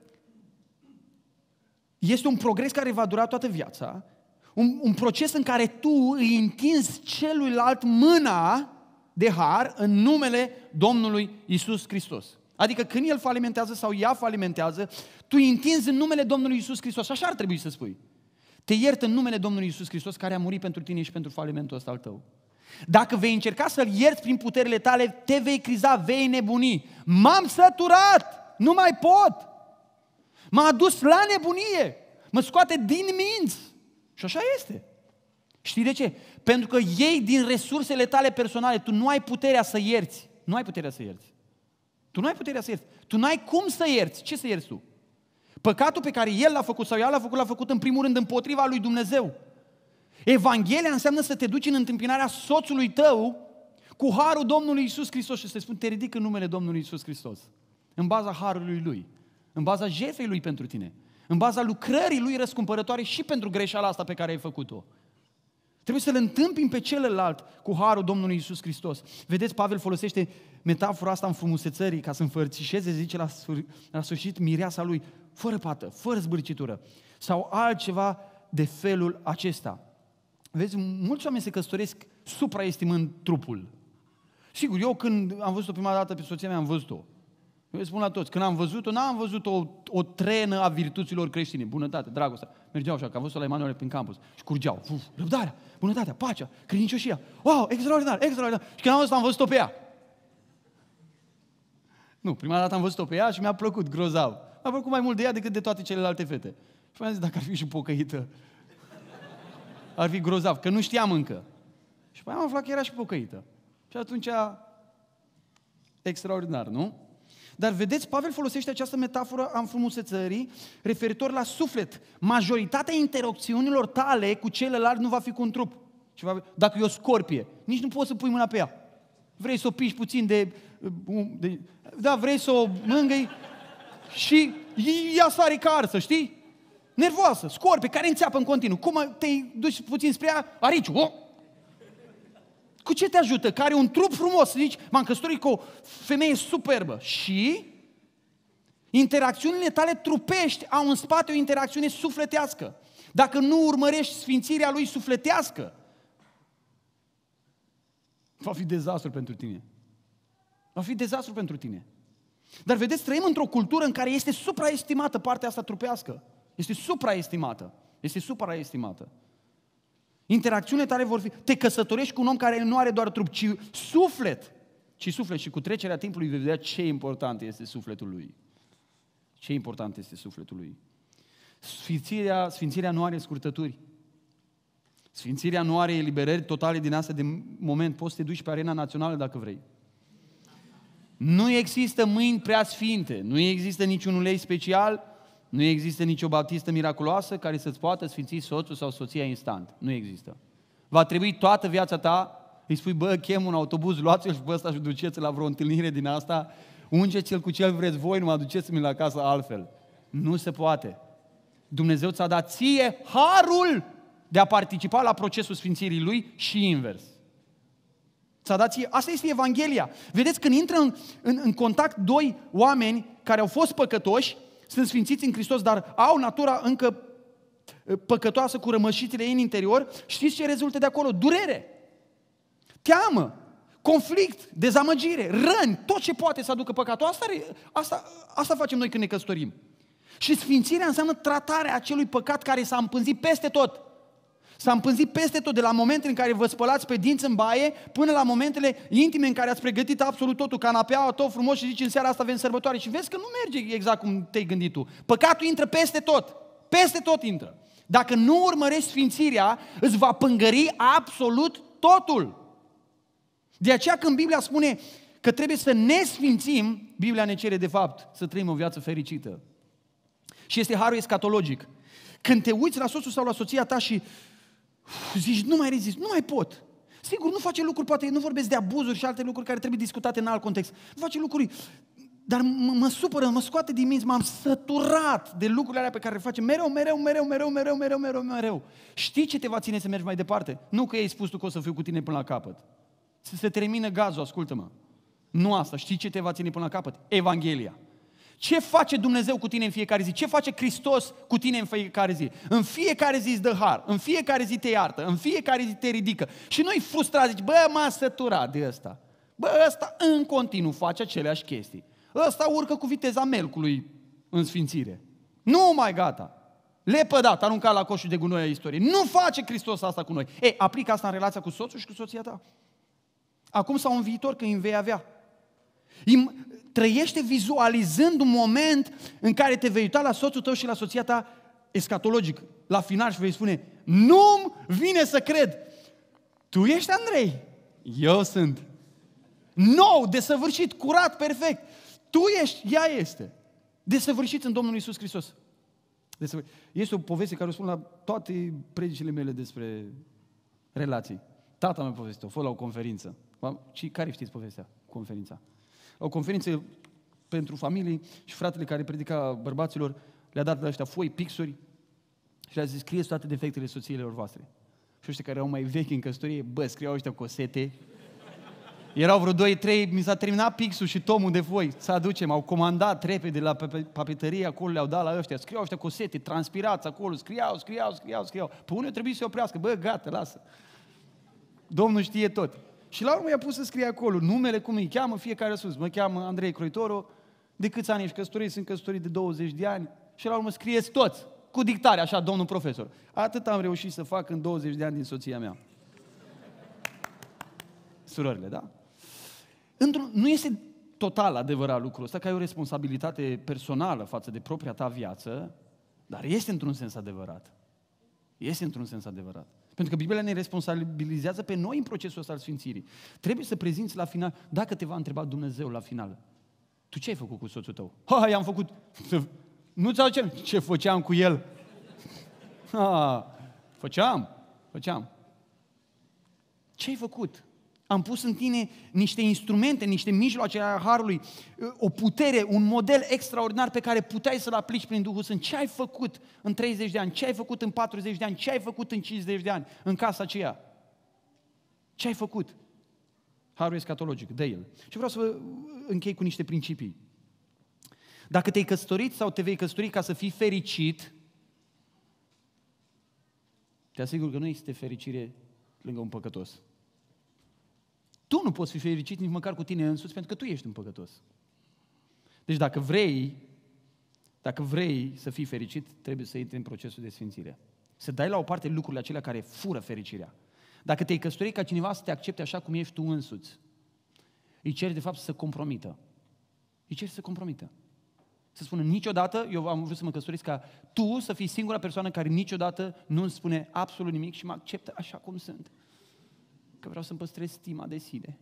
este un progres care va dura toată viața, un, un proces în care tu îi întinzi celuilalt mâna de har în numele Domnului Iisus Hristos. Adică când el falimentează sau ea falimentează, tu îi întinzi în numele Domnului Iisus Hristos. Așa ar trebui să spui. Te iert în numele Domnului Iisus Hristos care a murit pentru tine și pentru falimentul ăsta al tău. Dacă vei încerca să-L ierți prin puterile tale, te vei criza, vei nebuni. M-am săturat, nu mai pot. M-a adus la nebunie, mă scoate din minți. Și așa este. Știi de ce? Pentru că iei din resursele tale personale, tu nu ai puterea să ierți. Nu ai puterea să ierți. Tu nu ai puterea să ierți. Tu nu ai cum să ierți. Ce să ierți tu? Păcatul pe care el l-a făcut sau ea l-a făcut, l-a făcut în primul rând împotriva lui Dumnezeu. Evanghelia înseamnă să te duci în întâmpinarea soțului tău cu harul Domnului Iisus Hristos și să-i spun, te ridic în numele Domnului Iisus Hristos. În baza harului Lui. În baza jertfei Lui pentru tine. În baza lucrării Lui răscumpărătoare și pentru greșeala asta pe care ai făcut-o. Trebuie să-L întâmpini pe celălalt cu harul Domnului Iisus Hristos. Vedeți, Pavel folosește metafora asta în frumusețării ca să înfărțișeze, zice la, la sfârșit, mireasa lui, fără pată, fără zbârcitură. Sau altceva de felul acesta. Vezi, mulți oameni se căsătoresc supraestimând trupul. Sigur, eu când am văzut-o prima dată pe soția mea, am văzut-o. Eu spun la toți, când am văzut-o, n-am văzut o, o trenă a virtuților creștine, bunătate, dragostea. Mergeau așa, că am văzut-o la Emanuel prin campus și curgeau. Uf, răbdarea, bunătatea, pacea, credincioșia. Wow, extraordinar, extraordinar. Și când am văzut-o, am văzut-o pe ea. Nu, prima dată am văzut-o pe ea și mi-a plăcut grozav. Mi-a plăcut mai mult de ea decât de toate celelalte fete. Și mi-am zis, dacă ar fi și pocăită, ar fi grozav, că nu știam încă. Și pe aia am aflat că era și pocăită. Și atunci, extraordinar, nu? Dar vedeți, Pavel folosește această metaforă a înfrumusețării referitor la suflet. Majoritatea interacțiunilor tale cu celălalt nu va fi cu un trup. Dacă e o scorpie, nici nu poți să pui mâna pe ea. Vrei să o piși puțin de... de da, vrei să o mângâi și ea sare ca arsă, știi? Nervoasă, scorpie, care înțeapă în continuu. Cum te duci puțin spre ea? Arici, oh! Cu ce te ajută? Că are un trup frumos, zici, m-am căsătorit cu o femeie superbă. Și interacțiunile tale trupești au în spate o interacțiune sufletească. dacă nu urmărești sfințirea lui sufletească, va fi dezastru pentru tine. Va fi dezastru pentru tine. Dar vedeți, trăim într-o cultură în care este supraestimată partea asta trupească. Este supraestimată. Este supraestimată. Interacțiunile tale vor fi... Te căsătorești cu un om care nu are doar trup, ci suflet. Ci suflet. Și cu trecerea timpului vei vedea ce important este sufletul lui. Ce important este sufletul lui. Sfințirea, sfințirea nu are scurtături. Sfințirea nu are eliberări totale din astea de moment. Poți să te duci pe arena națională dacă vrei. Nu există mâini prea sfinte, nu există niciun ulei special, nu există nicio baptistă miraculoasă care să-ți poată sfinți soțul sau soția instant. Nu există. Va trebui toată viața ta, îi spui, bă, chem un autobuz, luați-l și pe ăsta și duceți-l la vreo întâlnire din asta, ungeți-l cu cel vreți voi, nu mă aduceți-mi la casă altfel. Nu se poate. Dumnezeu ți-a dat ție harul de a participa la procesul sfințirii lui și invers. Ți-a dat ție. Asta este Evanghelia. Vedeți, când intră în, în, în contact doi oameni care au fost păcătoși, sunt sfințiți în Hristos, dar au natura încă păcătoasă cu rămășițile ei în interior, știți ce rezultă de acolo? Durere, teamă, conflict, dezamăgire, răni, tot ce poate să aducă păcatul. Asta, asta, asta facem noi când ne căsătorim. Și sfințirea înseamnă tratarea acelui păcat care s-a împânzit peste tot. S-a împânzit peste tot, de la momentele în care vă spălați pe dinți în baie, până la momentele intime în care ați pregătit absolut totul, canapeaua, tot frumos și zici în seara asta avem sărbătoare și vezi că nu merge exact cum te-ai gândit tu. Păcatul intră peste tot, peste tot intră. Dacă nu urmărești sfințirea, îți va pângări absolut totul. De aceea când Biblia spune că trebuie să ne sfințim, Biblia ne cere de fapt să trăim o viață fericită. Și este harul escatologic. Când te uiți la soțul sau la soția ta și zici, nu mai rezist, nu mai pot. Sigur, nu face lucruri, poate nu vorbesc de abuzuri și alte lucruri care trebuie discutate în alt context. Nu face lucruri, dar mă, mă supără, mă scoate din minți, m-am săturat de lucrurile alea pe care le facem mereu, mereu, mereu, mereu, mereu, mereu, mereu, mereu. Știi ce te va ține să mergi mai departe? Nu că ai spus tu că o să fiu cu tine până la capăt. Să se termină gazul, ascultă-mă. Nu asta, știi ce te va ține până la capăt? Evanghelia. Ce face Dumnezeu cu tine în fiecare zi? Ce face Hristos cu tine în fiecare zi? În fiecare zi îți dă har, în fiecare zi te iartă, în fiecare zi te ridică. Și nu-i frustrat, zici, bă, m-a săturat de ăsta. Bă, ăsta în continuu face aceleași chestii. Ăsta urcă cu viteza melcului în sfințire. Nu mai gata. Lepădat, aruncat la coșul de gunoi a istoriei. Nu face Hristos asta cu noi. Ei, aplică asta în relația cu soțul și cu soția ta. Acum sau în viitor, când îi vei avea. Trăiește vizualizând un moment în care te vei uita la soțul tău și la soția ta escatologic, la final și vei spune, nu-mi vine să cred, tu ești Andrei, eu sunt. Nou, desăvârșit, curat, perfect. Tu ești, ea este. Desăvârșit în Domnul Iisus Hristos. Este o poveste care o spun la toate predicile mele despre relații. Tata mi-a povestit, a fost la o conferință. Care știți povestea? Conferința. La o conferință pentru familii și fratele care predica bărbaților le-a dat la ăștia foi, pixuri și le-a zis, scrieți toate defectele soțiilor voastre. Și ăștia care erau mai vechi în căsătorie, bă, scriau ăștia cu sete. Erau vreo doi trei, mi s-a terminat pixul și tomul de foi. Să aducem, au comandat repede la papeterie, acolo le-au dat la ăștia. Scriau ăștia cu sete, transpirați acolo, scriau, scriau, scriau, scriau. Pe unul trebuie să se oprească, bă, gata, lasă. Domnul știe tot. Și la urmă i-a pus să scrie acolo numele, cum îi cheamă, fiecare sus. Mă cheamă Andrei Croitoru, de câți ani ești căsătorit? Sunt căsătorit de douăzeci de ani. Și la urmă scrieți toți, cu dictare, așa, domnul profesor. Atât am reușit să fac în douăzeci de ani din soția mea. Surorile, da? Într-un, nu este total adevărat lucrul ăsta, că ai o responsabilitate personală față de propria ta viață, dar este într-un sens adevărat. Este într-un sens adevărat. Pentru că Biblia ne responsabilizează pe noi în procesul ăsta al sfințirii. Trebuie să prezinți la final, dacă te va întreba Dumnezeu la final, tu ce ai făcut cu soțul tău? Ha, i-am făcut. Nu ți-au ce? Ce făceam cu el? Ha, făceam, făceam. Ce ai făcut? Am pus în tine niște instrumente, niște mijloace ale Harului, o putere, un model extraordinar pe care puteai să-l aplici prin Duhul Sfânt. Ce ai făcut în treizeci de ani? Ce ai făcut în patruzeci de ani? Ce ai făcut în cincizeci de ani în casa aceea? Ce ai făcut? Harul escatologic, dă el. Și vreau să vă închei cu niște principii. Dacă te-ai căsătorit sau te vei căsători ca să fii fericit, Te asigur că nu există fericire lângă un păcătos. Tu nu poți fi fericit nici măcar cu tine însuți, pentru că tu ești un păcătos. Deci dacă vrei, dacă vrei să fii fericit, trebuie să intri în procesul de sfințire. Să dai la o parte lucrurile acelea care fură fericirea. Dacă te-ai căsătorit ca cineva să te accepte așa cum ești tu însuți, îi ceri de fapt să se compromită. Îi ceri să se compromită. Să spună niciodată, eu am vrut să mă căsătoresc ca tu să fii singura persoană care niciodată nu îmi spune absolut nimic și mă acceptă așa cum sunt. Că vreau să-mi păstrez stima de sine.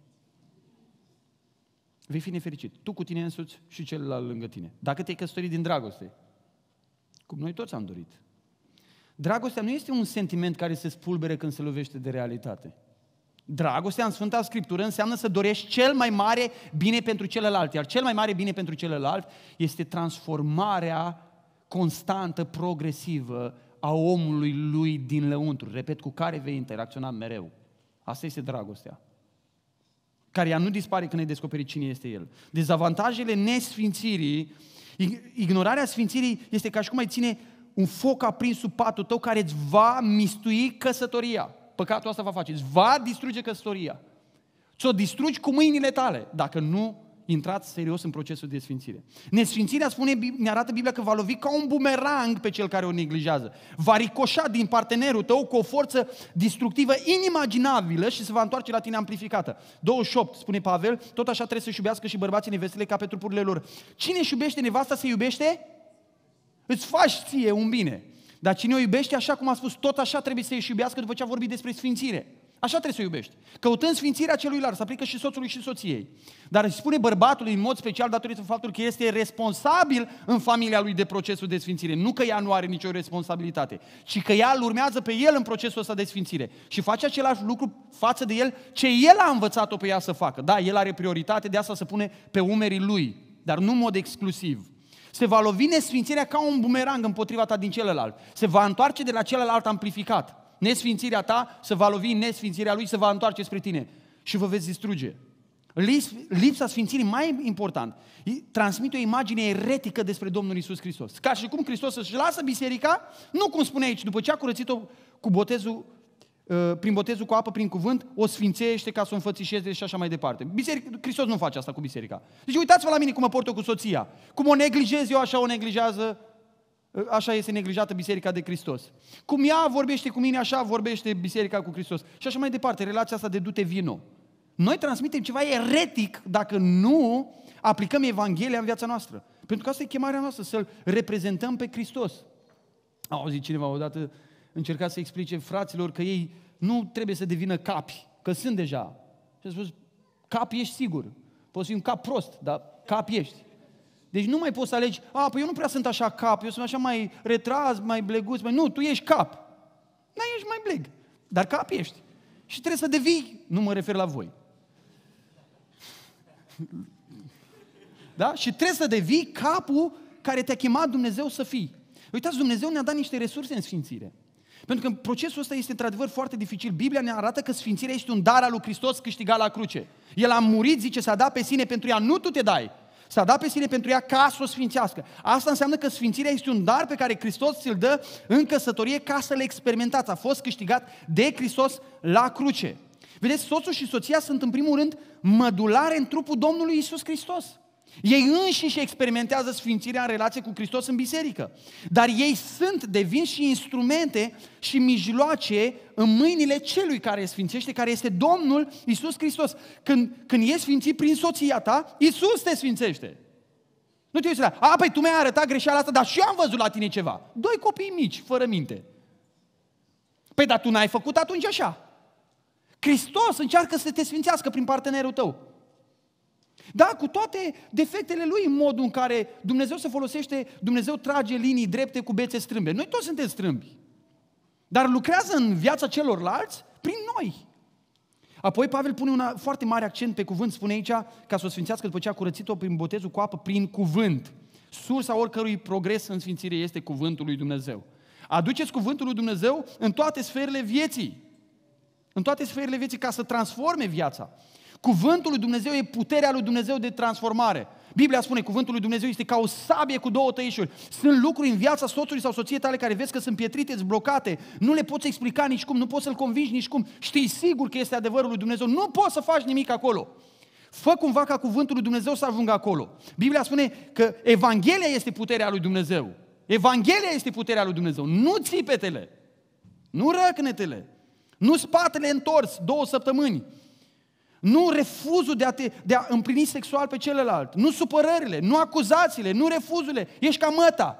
Vei fi nefericit. Tu cu tine însuți și celălalt lângă tine. Dacă te-ai căsătorit din dragoste, cum noi toți am dorit. Dragostea nu este un sentiment care se spulbere când se lovește de realitate. Dragostea în Sfânta Scriptură înseamnă să dorești cel mai mare bine pentru celălalt, iar cel mai mare bine pentru celălalt este transformarea constantă, progresivă a omului lui din lăuntru, repet, cu care vei interacționa mereu. Asta este dragostea, care ea nu dispare când ai descoperit cine este el. Dezavantajele nesfințirii, ignorarea sfințirii este ca și cum ai ține un foc aprins sub patul tău care îți va mistui căsătoria. Păcatul asta va face, îți va distruge căsătoria. Ți-o distrugi cu mâinile tale, dacă nu intrați serios în procesul de sfințire. Nesfințirea, spune, ne arată Biblia că va lovi ca un bumerang pe cel care o neglijează. Va ricoșa din partenerul tău cu o forță destructivă inimaginabilă și se va întoarce la tine amplificată. douăzeci și opt, spune Pavel, tot așa trebuie să-și iubească și bărbații nevestele ca pe trupurile lor. Cine își iubește nevasta se iubește? Îți faci ție un bine. Dar cine o iubește, așa cum a spus, tot așa trebuie să își iubească după ce a vorbit despre sfințire. Așa trebuie să o iubești. Căutând sfințirea celuilalt, se aplică și soțului și soției. Dar își spune bărbatului în mod special datorită faptului că este responsabil în familia lui de procesul de sfințire. Nu că ea nu are nicio responsabilitate, ci că ea îl urmează pe el în procesul ăsta de sfințire. Și face același lucru față de el ce el a învățat-o pe ea să facă. Da, el are prioritate, de asta se pune pe umerii lui, dar nu în mod exclusiv. Se va lovi nesfințirea ca un bumerang împotriva ta din celălalt. Se va întoarce de la celălalt amplificat. Nesfințirea ta se va lovi, nesfințirea lui se va întoarce spre tine și vă veți distruge. Lipsa sfințirii, mai important, transmite o imagine eretică despre Domnul Iisus Hristos. Ca și cum Hristos își lasă biserica, nu cum spune aici, după ce a curățit-o cu botezul, prin botezul cu apă, prin cuvânt, o sfințește ca să o înfățișeze și așa mai departe. Biserica, Hristos nu face asta cu biserica. Deci uitați-vă la mine cum mă port eu cu soția. Cum o neglijez eu, așa o neglijează, așa este neglijată biserica de Hristos. Cum ea vorbește cu mine, așa vorbește biserica cu Hristos. Și așa mai departe, relația asta de du-te vino. Noi transmitem ceva eretic dacă nu aplicăm Evanghelia în viața noastră. Pentru că asta e chemarea noastră, să-L reprezentăm pe Hristos. A auzit cineva odată, încerca să explice fraților că ei nu trebuie să devină capi, că sunt deja. Și a spus, cap ești sigur. Poți fi un cap prost, dar cap ești. Deci nu mai poți să alegi, a, păi eu nu prea sunt așa cap, eu sunt așa mai retras, mai bleguț, mai... Nu, tu ești cap. Da, ești mai bleg, dar cap ești. Și trebuie să devii, nu mă refer la voi. Da? Și trebuie să devii capul care te-a chemat Dumnezeu să fii. Uitați, Dumnezeu ne-a dat niște resurse în sfințire. Pentru că procesul ăsta este într-adevăr foarte dificil. Biblia ne arată că sfințirea este un dar al lui Hristos câștigat la cruce. El a murit, zice, s-a dat pe sine pentru ea, nu tu te dai. S-a dat pe sine pentru ea ca să o sfințească. Asta înseamnă că sfințirea este un dar pe care Hristos ți-l dă în căsătorie ca să-l experimentați. A fost câștigat de Hristos la cruce. Vedeți, soțul și soția sunt în primul rând mădulare în trupul Domnului Iisus Hristos. Ei înșiși experimentează sfințirea în relație cu Hristos în biserică. Dar ei sunt, devin și instrumente și mijloace în mâinile celui care sfințește, care este Domnul Iisus Hristos. Când, când ești sfințit prin soția ta, Iisus te sfințește. Nu te uiți la, a, păi tu mi-ai arătat greșeala asta, dar și eu am văzut la tine ceva. Doi copii mici, fără minte. Păi dar tu n-ai făcut atunci așa. Hristos încearcă să te sfințească prin partenerul tău. Da, cu toate defectele lui, în modul în care Dumnezeu se folosește, Dumnezeu trage linii drepte cu bețe strâmbe. Noi toți suntem strâmbi. Dar lucrează în viața celorlalți prin noi. Apoi Pavel pune un foarte mare accent pe cuvânt, spune aici, ca să o sfințească după ce a curățit-o prin botezul cu apă, prin cuvânt. Sursa oricărui progres în sfințire este cuvântul lui Dumnezeu. Aduceți cuvântul lui Dumnezeu în toate sferele vieții. În toate sferele vieții ca să transforme viața. Cuvântul lui Dumnezeu e puterea lui Dumnezeu de transformare. Biblia spune, cuvântul lui Dumnezeu este ca o sabie cu două tăișuri. Sunt lucruri în viața soțului sau soției tale care vezi că sunt pietrite, blocate, nu le poți explica nici cum, nu poți să-l convingi nici cum, știi sigur că este adevărul lui Dumnezeu, nu poți să faci nimic acolo. Fă cumva ca cuvântul lui Dumnezeu să ajungă acolo. Biblia spune că Evanghelia este puterea lui Dumnezeu. Evanghelia este puterea lui Dumnezeu, nu țipetele, nu răcnetele, nu spatele întors două săptămâni, nu refuzul de a te de a împlini sexual pe celălalt, nu supărările, nu acuzațiile, nu refuzurile. Ești ca măta.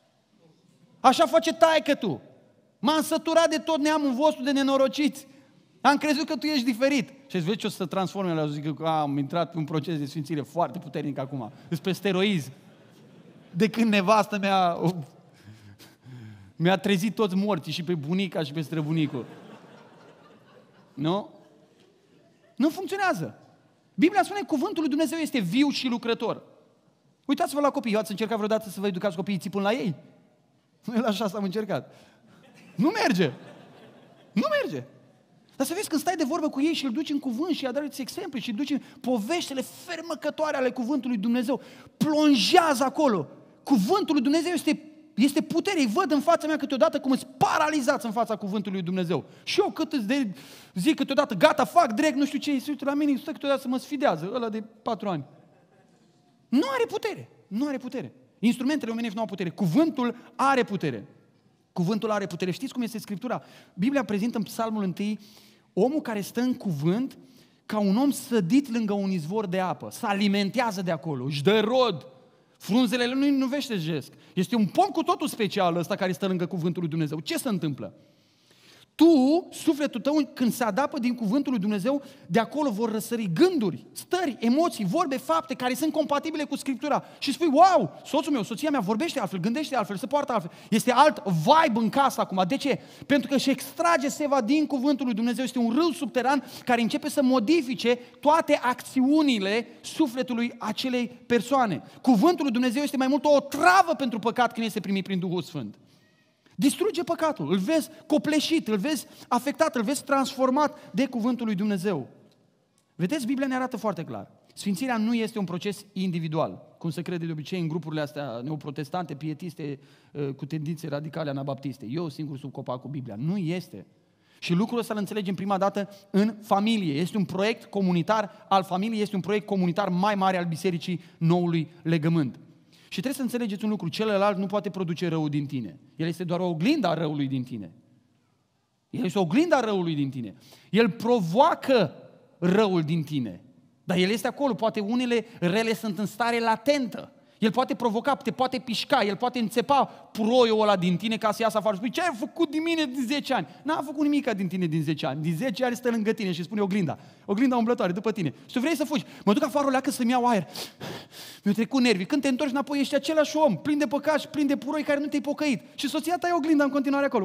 Așa face taică-tu. M-am săturat de tot neamul vostru de nenorociți. Am crezut că tu ești diferit. Și îți vezi ce o să se transforme la zic că am intrat în un proces de sfințire foarte puternic acum. Sunt pe steroizi. De când nevastă mi-a mi-a trezit toți morții, și pe bunica și pe străbunicul. Nu? Nu funcționează. Biblia spune că cuvântul lui Dumnezeu este viu și lucrător. Uitați-vă la copii. Ați încercat vreodată să vă educați copiii țipând la ei? La așa am încercat. Nu merge. Nu merge. Dar să vezi, când stai de vorbă cu ei și îl duci în cuvânt și îi aduci exemple și îi duci în poveștile fermăcătoare ale cuvântului Dumnezeu, plonjează acolo. Cuvântul lui Dumnezeu este, este putere. Îi văd în fața mea câteodată cum îți paralizați în fața cuvântului lui Dumnezeu. Și eu cât îți de, zic câteodată, gata, fac direct, nu știu ce, se uită la mine, stă câteodată să mă sfidează, ăla de patru ani. Nu are putere. Nu are putere. Instrumentele omenești nu au putere. Cuvântul are putere. Cuvântul are putere. Știți cum este Scriptura? Biblia prezintă în Psalmul unu omul care stă în cuvânt ca un om sădit lângă un izvor de apă. Se alimentează de acolo, își dă rod. Frunzele lui nu veștejesc. Este un pom cu totul special ăsta care stă lângă cuvântul lui Dumnezeu. Ce se întâmplă? Tu, sufletul tău, când se adapă din cuvântul lui Dumnezeu, de acolo vor răsări gânduri, stări, emoții, vorbe, fapte care sunt compatibile cu Scriptura. Și spui, wow, soțul meu, soția mea vorbește altfel, gândește altfel, se poartă altfel. Este alt vibe în casă acum. De ce? Pentru că își extrage seva din cuvântul lui Dumnezeu. Este un râu subteran care începe să modifice toate acțiunile sufletului acelei persoane. Cuvântul lui Dumnezeu este mai mult o travă pentru păcat când este primit prin Duhul Sfânt. Distruge păcatul, îl vezi copleșit, îl vezi afectat, îl vezi transformat de cuvântul lui Dumnezeu. Vedeți, Biblia ne arată foarte clar. Sfințirea nu este un proces individual, cum se crede de obicei în grupurile astea neoprotestante, pietiste, cu tendințe radicale anabaptiste. Eu singur sub copac cu Biblia. Nu este. Și lucrul ăsta îl înțelegem prima dată în familie. Este un proiect comunitar al familiei, este un proiect comunitar mai mare al Bisericii Noului Legământ. Și trebuie să înțelegeți un lucru, celălalt nu poate produce răul din tine. El este doar o oglindă a răului din tine. El este o oglindă a răului din tine. El provoacă răul din tine. Dar el este acolo, poate unele rele sunt în stare latentă. El poate provoca, te poate pișca, el poate înțepa puroiul ăla din tine ca să iasă afară. Spui, ce ai făcut din mine din zece ani? N-am făcut nimic din tine din zece ani. Din zece ani stă lângă tine și spune oglinda. Oglinda umblătoare după tine. Și tu vrei să fugi. Mă duc afară o leacă să-mi iau aer. Mi-au trecut nervii. Când te întorci înapoi ești același om, plin de păcați, plin de puroi care nu te-ai pocăit. Și soția ta e oglinda în continuare acolo.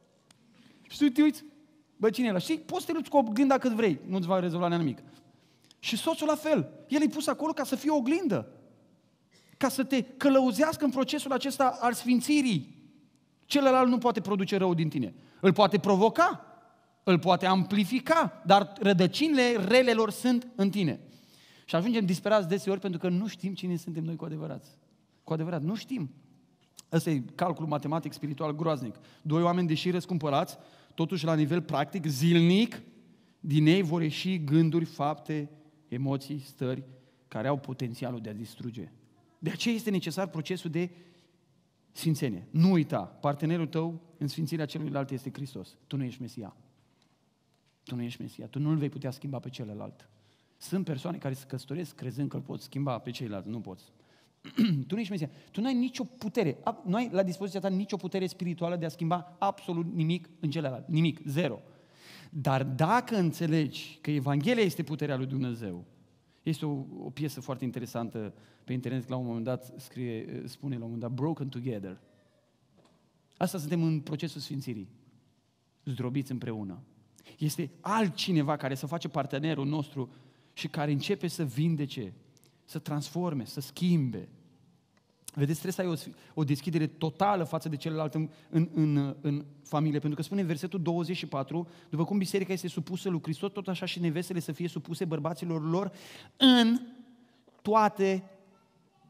Și tu te uiți, bă, cine e ăla? Știi, poți să te lupți cu oglinda cât vrei. Nu-ți va rezolva nimic. Și soțul la fel. El e pus acolo ca să fie o oglindă. Ca să te călăuzească în procesul acesta al sfințirii. Celălalt nu poate produce rău din tine. Îl poate provoca, îl poate amplifica, dar rădăcinile relelor sunt în tine. Și ajungem disperați deseori pentru că nu știm cine suntem noi cu adevărat. Cu adevărat, nu știm. Ăsta e calculul matematic, spiritual groaznic. Doi oameni, deși răscumpărați, totuși la nivel practic, zilnic, din ei vor ieși gânduri, fapte, emoții, stări care au potențialul de a distruge. De aceea este necesar procesul de sfințenie. Nu uita, partenerul tău în sfințirea celuilalt este Hristos. Tu nu ești Mesia. Tu nu ești Mesia. Tu nu îl vei putea schimba pe celălalt. Sunt persoane care se căsătoresc crezând că îl poți schimba pe ceilalți. Nu poți. Tu nu ești Mesia. Tu nu ai nicio putere. Nu ai la dispoziția ta nicio putere spirituală de a schimba absolut nimic în celălalt. Nimic. Zero. Dar dacă înțelegi că Evanghelia este puterea lui Dumnezeu, este o, o piesă foarte interesantă pe internet, la un moment dat scrie, spune la un moment dat, broken together. Asta suntem în procesul sfințirii. Zdrobiți împreună. Este altcineva care să face partenerul nostru și care începe să vindece, să transforme, să schimbe. Vedeți, trebuie să ai o, o deschidere totală față de celălalt în, în, în, în familie, pentru că spune în versetul douăzeci și patru, după cum biserica este supusă lui Hristos, tot așa și nevestele să fie supuse bărbaților lor în toate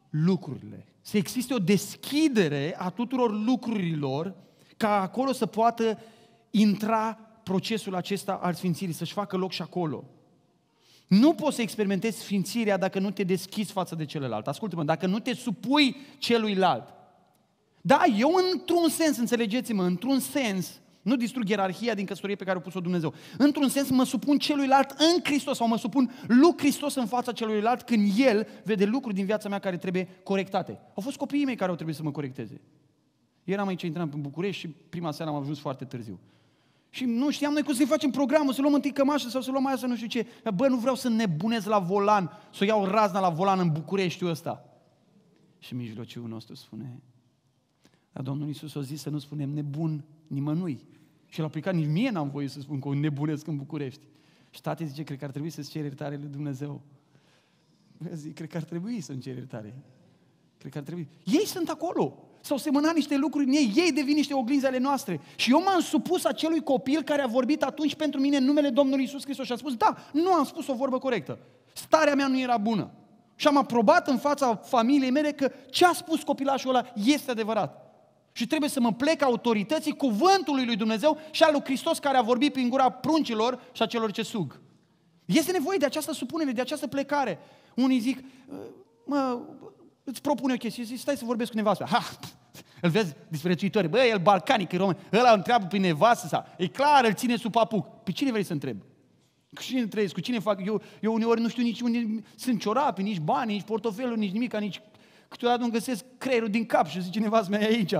lucrurile. Să existe o deschidere a tuturor lucrurilor ca acolo să poată intra procesul acesta al sfințirii, să-și facă loc și acolo. Nu poți să experimentezi sfințirea dacă nu te deschizi față de celălalt. Ascultă-mă, dacă nu te supui celuilalt. Da, eu într-un sens, înțelegeți-mă, într-un sens, nu distrug ierarhia din căsătorie pe care a pus-o Dumnezeu. Într-un sens mă supun celuilalt în Hristos sau mă supun lui Hristos în fața celuilalt când El vede lucruri din viața mea care trebuie corectate. Au fost copiii mei care au trebuit să mă corecteze. Eram aici, intram în București și prima seară am ajuns foarte târziu. Și nu știam noi cum să-i facem programul, să luăm întâi cămașă sau să luăm aia să nu știu ce. Bă, nu vreau să nebunez la volan, să o iau razna la volan în Bucureștiul ăsta. Și mijlociul nostru spune, dar Domnul Iisus a zis să nu spunem nebun nimănui. Și l-a aplicat, nici mie n-am voie să spun că o nebunesc în București. Și tati zice, cred că ar trebui să-ți ceri iertare lui Dumnezeu. Eu zic, cred că ar trebui să-mi ceri iertare. Cred că ar trebui. Ei sunt acolo. S-au semănat niște lucruri în ei, ei devin niște oglinzi ale noastre. Și eu m-am supus acelui copil care a vorbit atunci pentru mine în numele Domnului Iisus Hristos și a spus, da, nu am spus o vorbă corectă. Starea mea nu era bună. Și am aprobat în fața familiei mele că ce a spus copilașul ăla este adevărat. Și trebuie să mă plec autorității cuvântului lui Dumnezeu și al lui Hristos care a vorbit prin gura pruncilor și a celor ce sug. Este nevoie de această supunere, de această plecare. Unii zic, mă, îți propun o chestie, zic, stai să vorbesc cu nevastă. Ha, îl vezi disprețuitor, bă, el balcanic, e român, ăla întreabă pe nevastă sa, e clar, îl ține sub papuc. Pe cine vrei să întrebi? Cu cine trăiesc, cu cine fac? Eu, eu uneori nu știu nici unde sunt ciorapi, nici bani, nici portofelul, nici nimic, nici câteodată nu găsesc creierul din cap și zice nevastă mea e aici.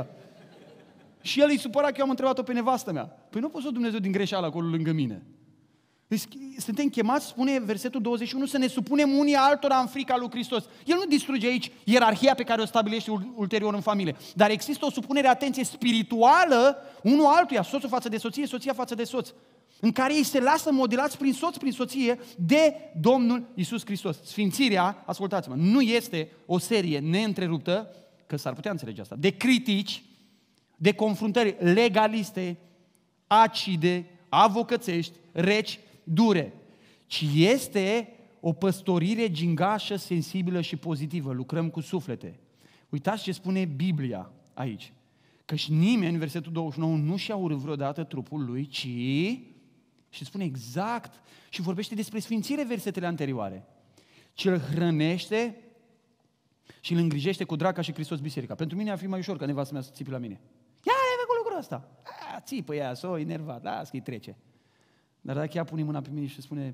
Și el îi supăra că eu am întrebat-o pe nevastă mea. Păi nu poți să Dumnezeu din greșeală acolo lângă mine. Suntem chemați, spune versetul douăzeci și unu, să ne supunem unii altora în frica lui Hristos. El nu distruge aici ierarhia pe care o stabilește ulterior în familie, dar există o supunere, atenție, spirituală, unul altuia, soțul față de soție, soția față de soț, în care ei se lasă modelați prin soț, prin soție, de Domnul Iisus Hristos. Sfințirea, ascultați-mă, nu este o serie neîntreruptă, că s-ar putea înțelege asta, de critici, de confruntări legaliste, acide, avocățești, reci, dure, ci este o păstorire gingașă, sensibilă și pozitivă. Lucrăm cu suflete. Uitați ce spune Biblia aici. Căci nimeni, în versetul douăzeci și nouă, nu și-a urât vreodată trupul lui, ci, și spune exact, și vorbește despre sfințire versetele anterioare, ci îl hrănește și îl îngrijește cu drag ca și Hristos biserica. Pentru mine ar fi mai ușor ca nevastă mea să țipi la mine. Ia, ai făcut lucrul ăsta. A, țipă ea, s-o enervat, las că-i trece. Dar dacă ea pune mâna pe mine și spune,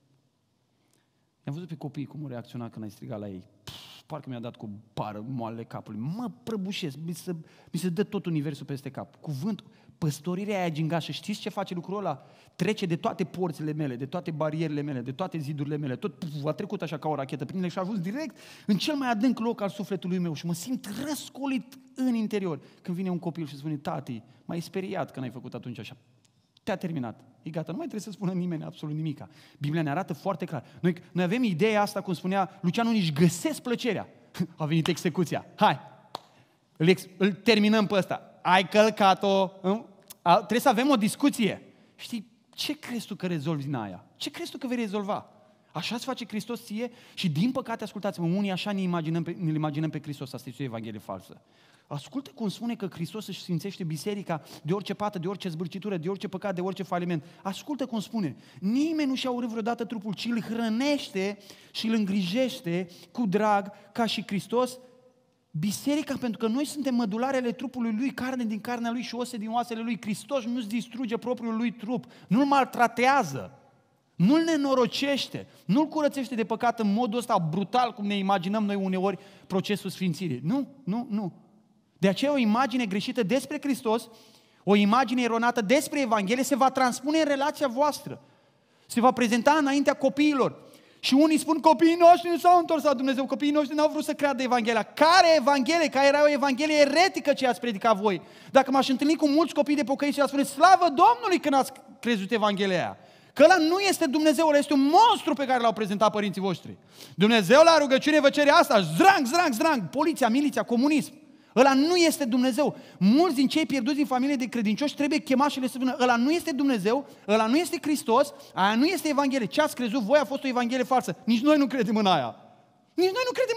i-am văzut pe copii cum au reacționat când ai strigat la ei. Pff, parcă mi-a dat cu bară moalele capului. Mă prăbușesc, mi se, mi se dă tot universul peste cap. Cuvântul, păstorirea aia gingașă, știți ce face lucrul ăla? Trece de toate porțile mele, de toate barierele mele, de toate zidurile mele. Tot puf, a trecut așa ca o rachetă prin ele și a ajuns direct în cel mai adânc loc al sufletului meu și mă simt răscolit în interior. Când vine un copil și spune, tati, m-ai speriat că n-ai făcut atunci așa. Te-a terminat. E gata, nu mai trebuie să spună nimeni absolut nimica. Biblia ne arată foarte clar. Noi, noi avem ideea asta, cum spunea Lucianu, nici găsesc plăcerea. A venit execuția. Hai, îl, ex, îl terminăm pe ăsta. Ai călcat-o. A, trebuie să avem o discuție. Știi, ce crezi tu că rezolvi din aia? Ce crezi tu că vei rezolva? Așa îți face Hristos ție? Și din păcate, ascultați-mă, unii așa ne imaginăm pe, ne imaginăm pe Hristos. Asta este o evanghelie falsă. Ascultă cum spune că Hristos își sfințește biserica de orice pată, de orice zbârcitură, de orice păcat, de orice faliment. Ascultă cum spune. Nimeni nu și-a urât vreodată trupul, ci îl hrănește și îl îngrijește cu drag ca și Hristos biserica, pentru că noi suntem mădularele trupului lui, carne din carnea lui și oase din oasele lui. Hristos nu-ți distruge propriul lui trup, nu-l maltratează, nu-l nenorocește, nu-l curățește de păcat în modul ăsta brutal, cum ne imaginăm noi uneori procesul sfințirii. Nu, nu, nu. De aceea o imagine greșită despre Hristos, o imagine eronată despre Evanghelie se va transpune în relația voastră. Se va prezenta înaintea copiilor. Și unii spun, copiii noștri nu s-au întors la Dumnezeu, copiii noștri n-au vrut să creadă Evanghelia. Care Evanghelie? Care era o Evanghelie eretică ce ați predicat voi? Dacă m-aș întâlni cu mulți copii de pocăiți și le-aș spune, slavă Domnului că n-ați crezut Evanghelia aia. Că ăla nu este Dumnezeu, ăla este un monstru pe care l-au prezentat părinții voștri. Dumnezeu la rugăciune vă cere asta, zdrang, zdrang, zdrang, poliția, miliția, comunism. Ăla nu este Dumnezeu. Mulți din cei pierduți din familie de credincioși trebuie chemați și le spună, ăla nu este Dumnezeu, ăla nu este Hristos, aia nu este Evanghelie. Ce ați crezut voi a fost o Evanghelie falsă. Nici noi nu credem în aia. Nici noi nu credem în aia.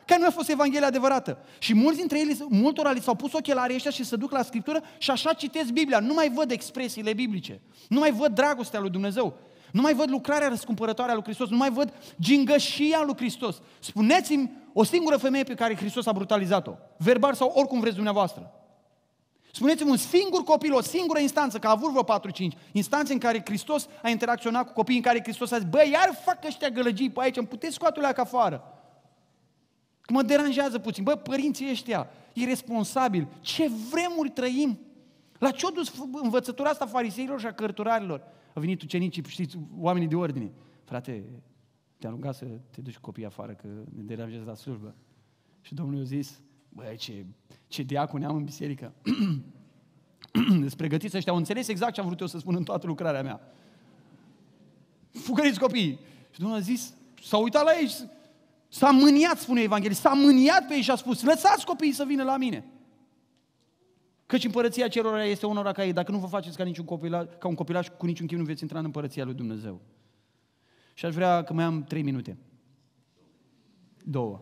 Că nu a fost Evanghelia adevărată. Și mulți dintre ei, multora li s-au pus ochelarii ăștia și se duc la Scriptură și așa citesc Biblia. Nu mai văd expresiile biblice. Nu mai văd dragostea lui Dumnezeu. Nu mai văd lucrarea răscumpărătoare a lui Hristos. Nu mai văd gingășia lui Hristos. Spuneți-mi o singură femeie pe care Hristos a brutalizat-o. Verbal sau oricum vreți dumneavoastră. Spuneți-mi un singur copil, o singură instanță, că a avut vreo patru cinci instanțe în care Hristos a interacționat cu copiii, în care Hristos a zis, băi, iar fac ăștia gălăgii pe aici, îmi puteți scoate o leacă afară. Că mă deranjează puțin. Bă, părinții ăștia, irresponsabili, ce vremuri trăim? La ce-o dus învățătura asta fariseilor și a cărturarilor? Au venit ucenicii, știți, oamenii de ordine. Frate, te-am rugat să te duci copiii afară, că ne deranjează la slujbă. Și Domnul i-a zis, băi, ce, ce diaconi am în biserică. Îți pregătiți ăștia, au înțeles exact ce am vrut eu să spun în toată lucrarea mea. Fugăriți copiii. Și Domnul a zis, s-a uitat la ei, s-a mâniat, spune Evanghelie, s-a mâniat pe ei și a spus, lăsați copiii să vină la mine. Căci împărăția celor este unora ca ei, dacă nu vă faceți ca, niciun copila, ca un copilaș, cu niciun chip nu veți intra în împărăția lui Dumnezeu. Și aș vrea, că mai am trei minute. Două.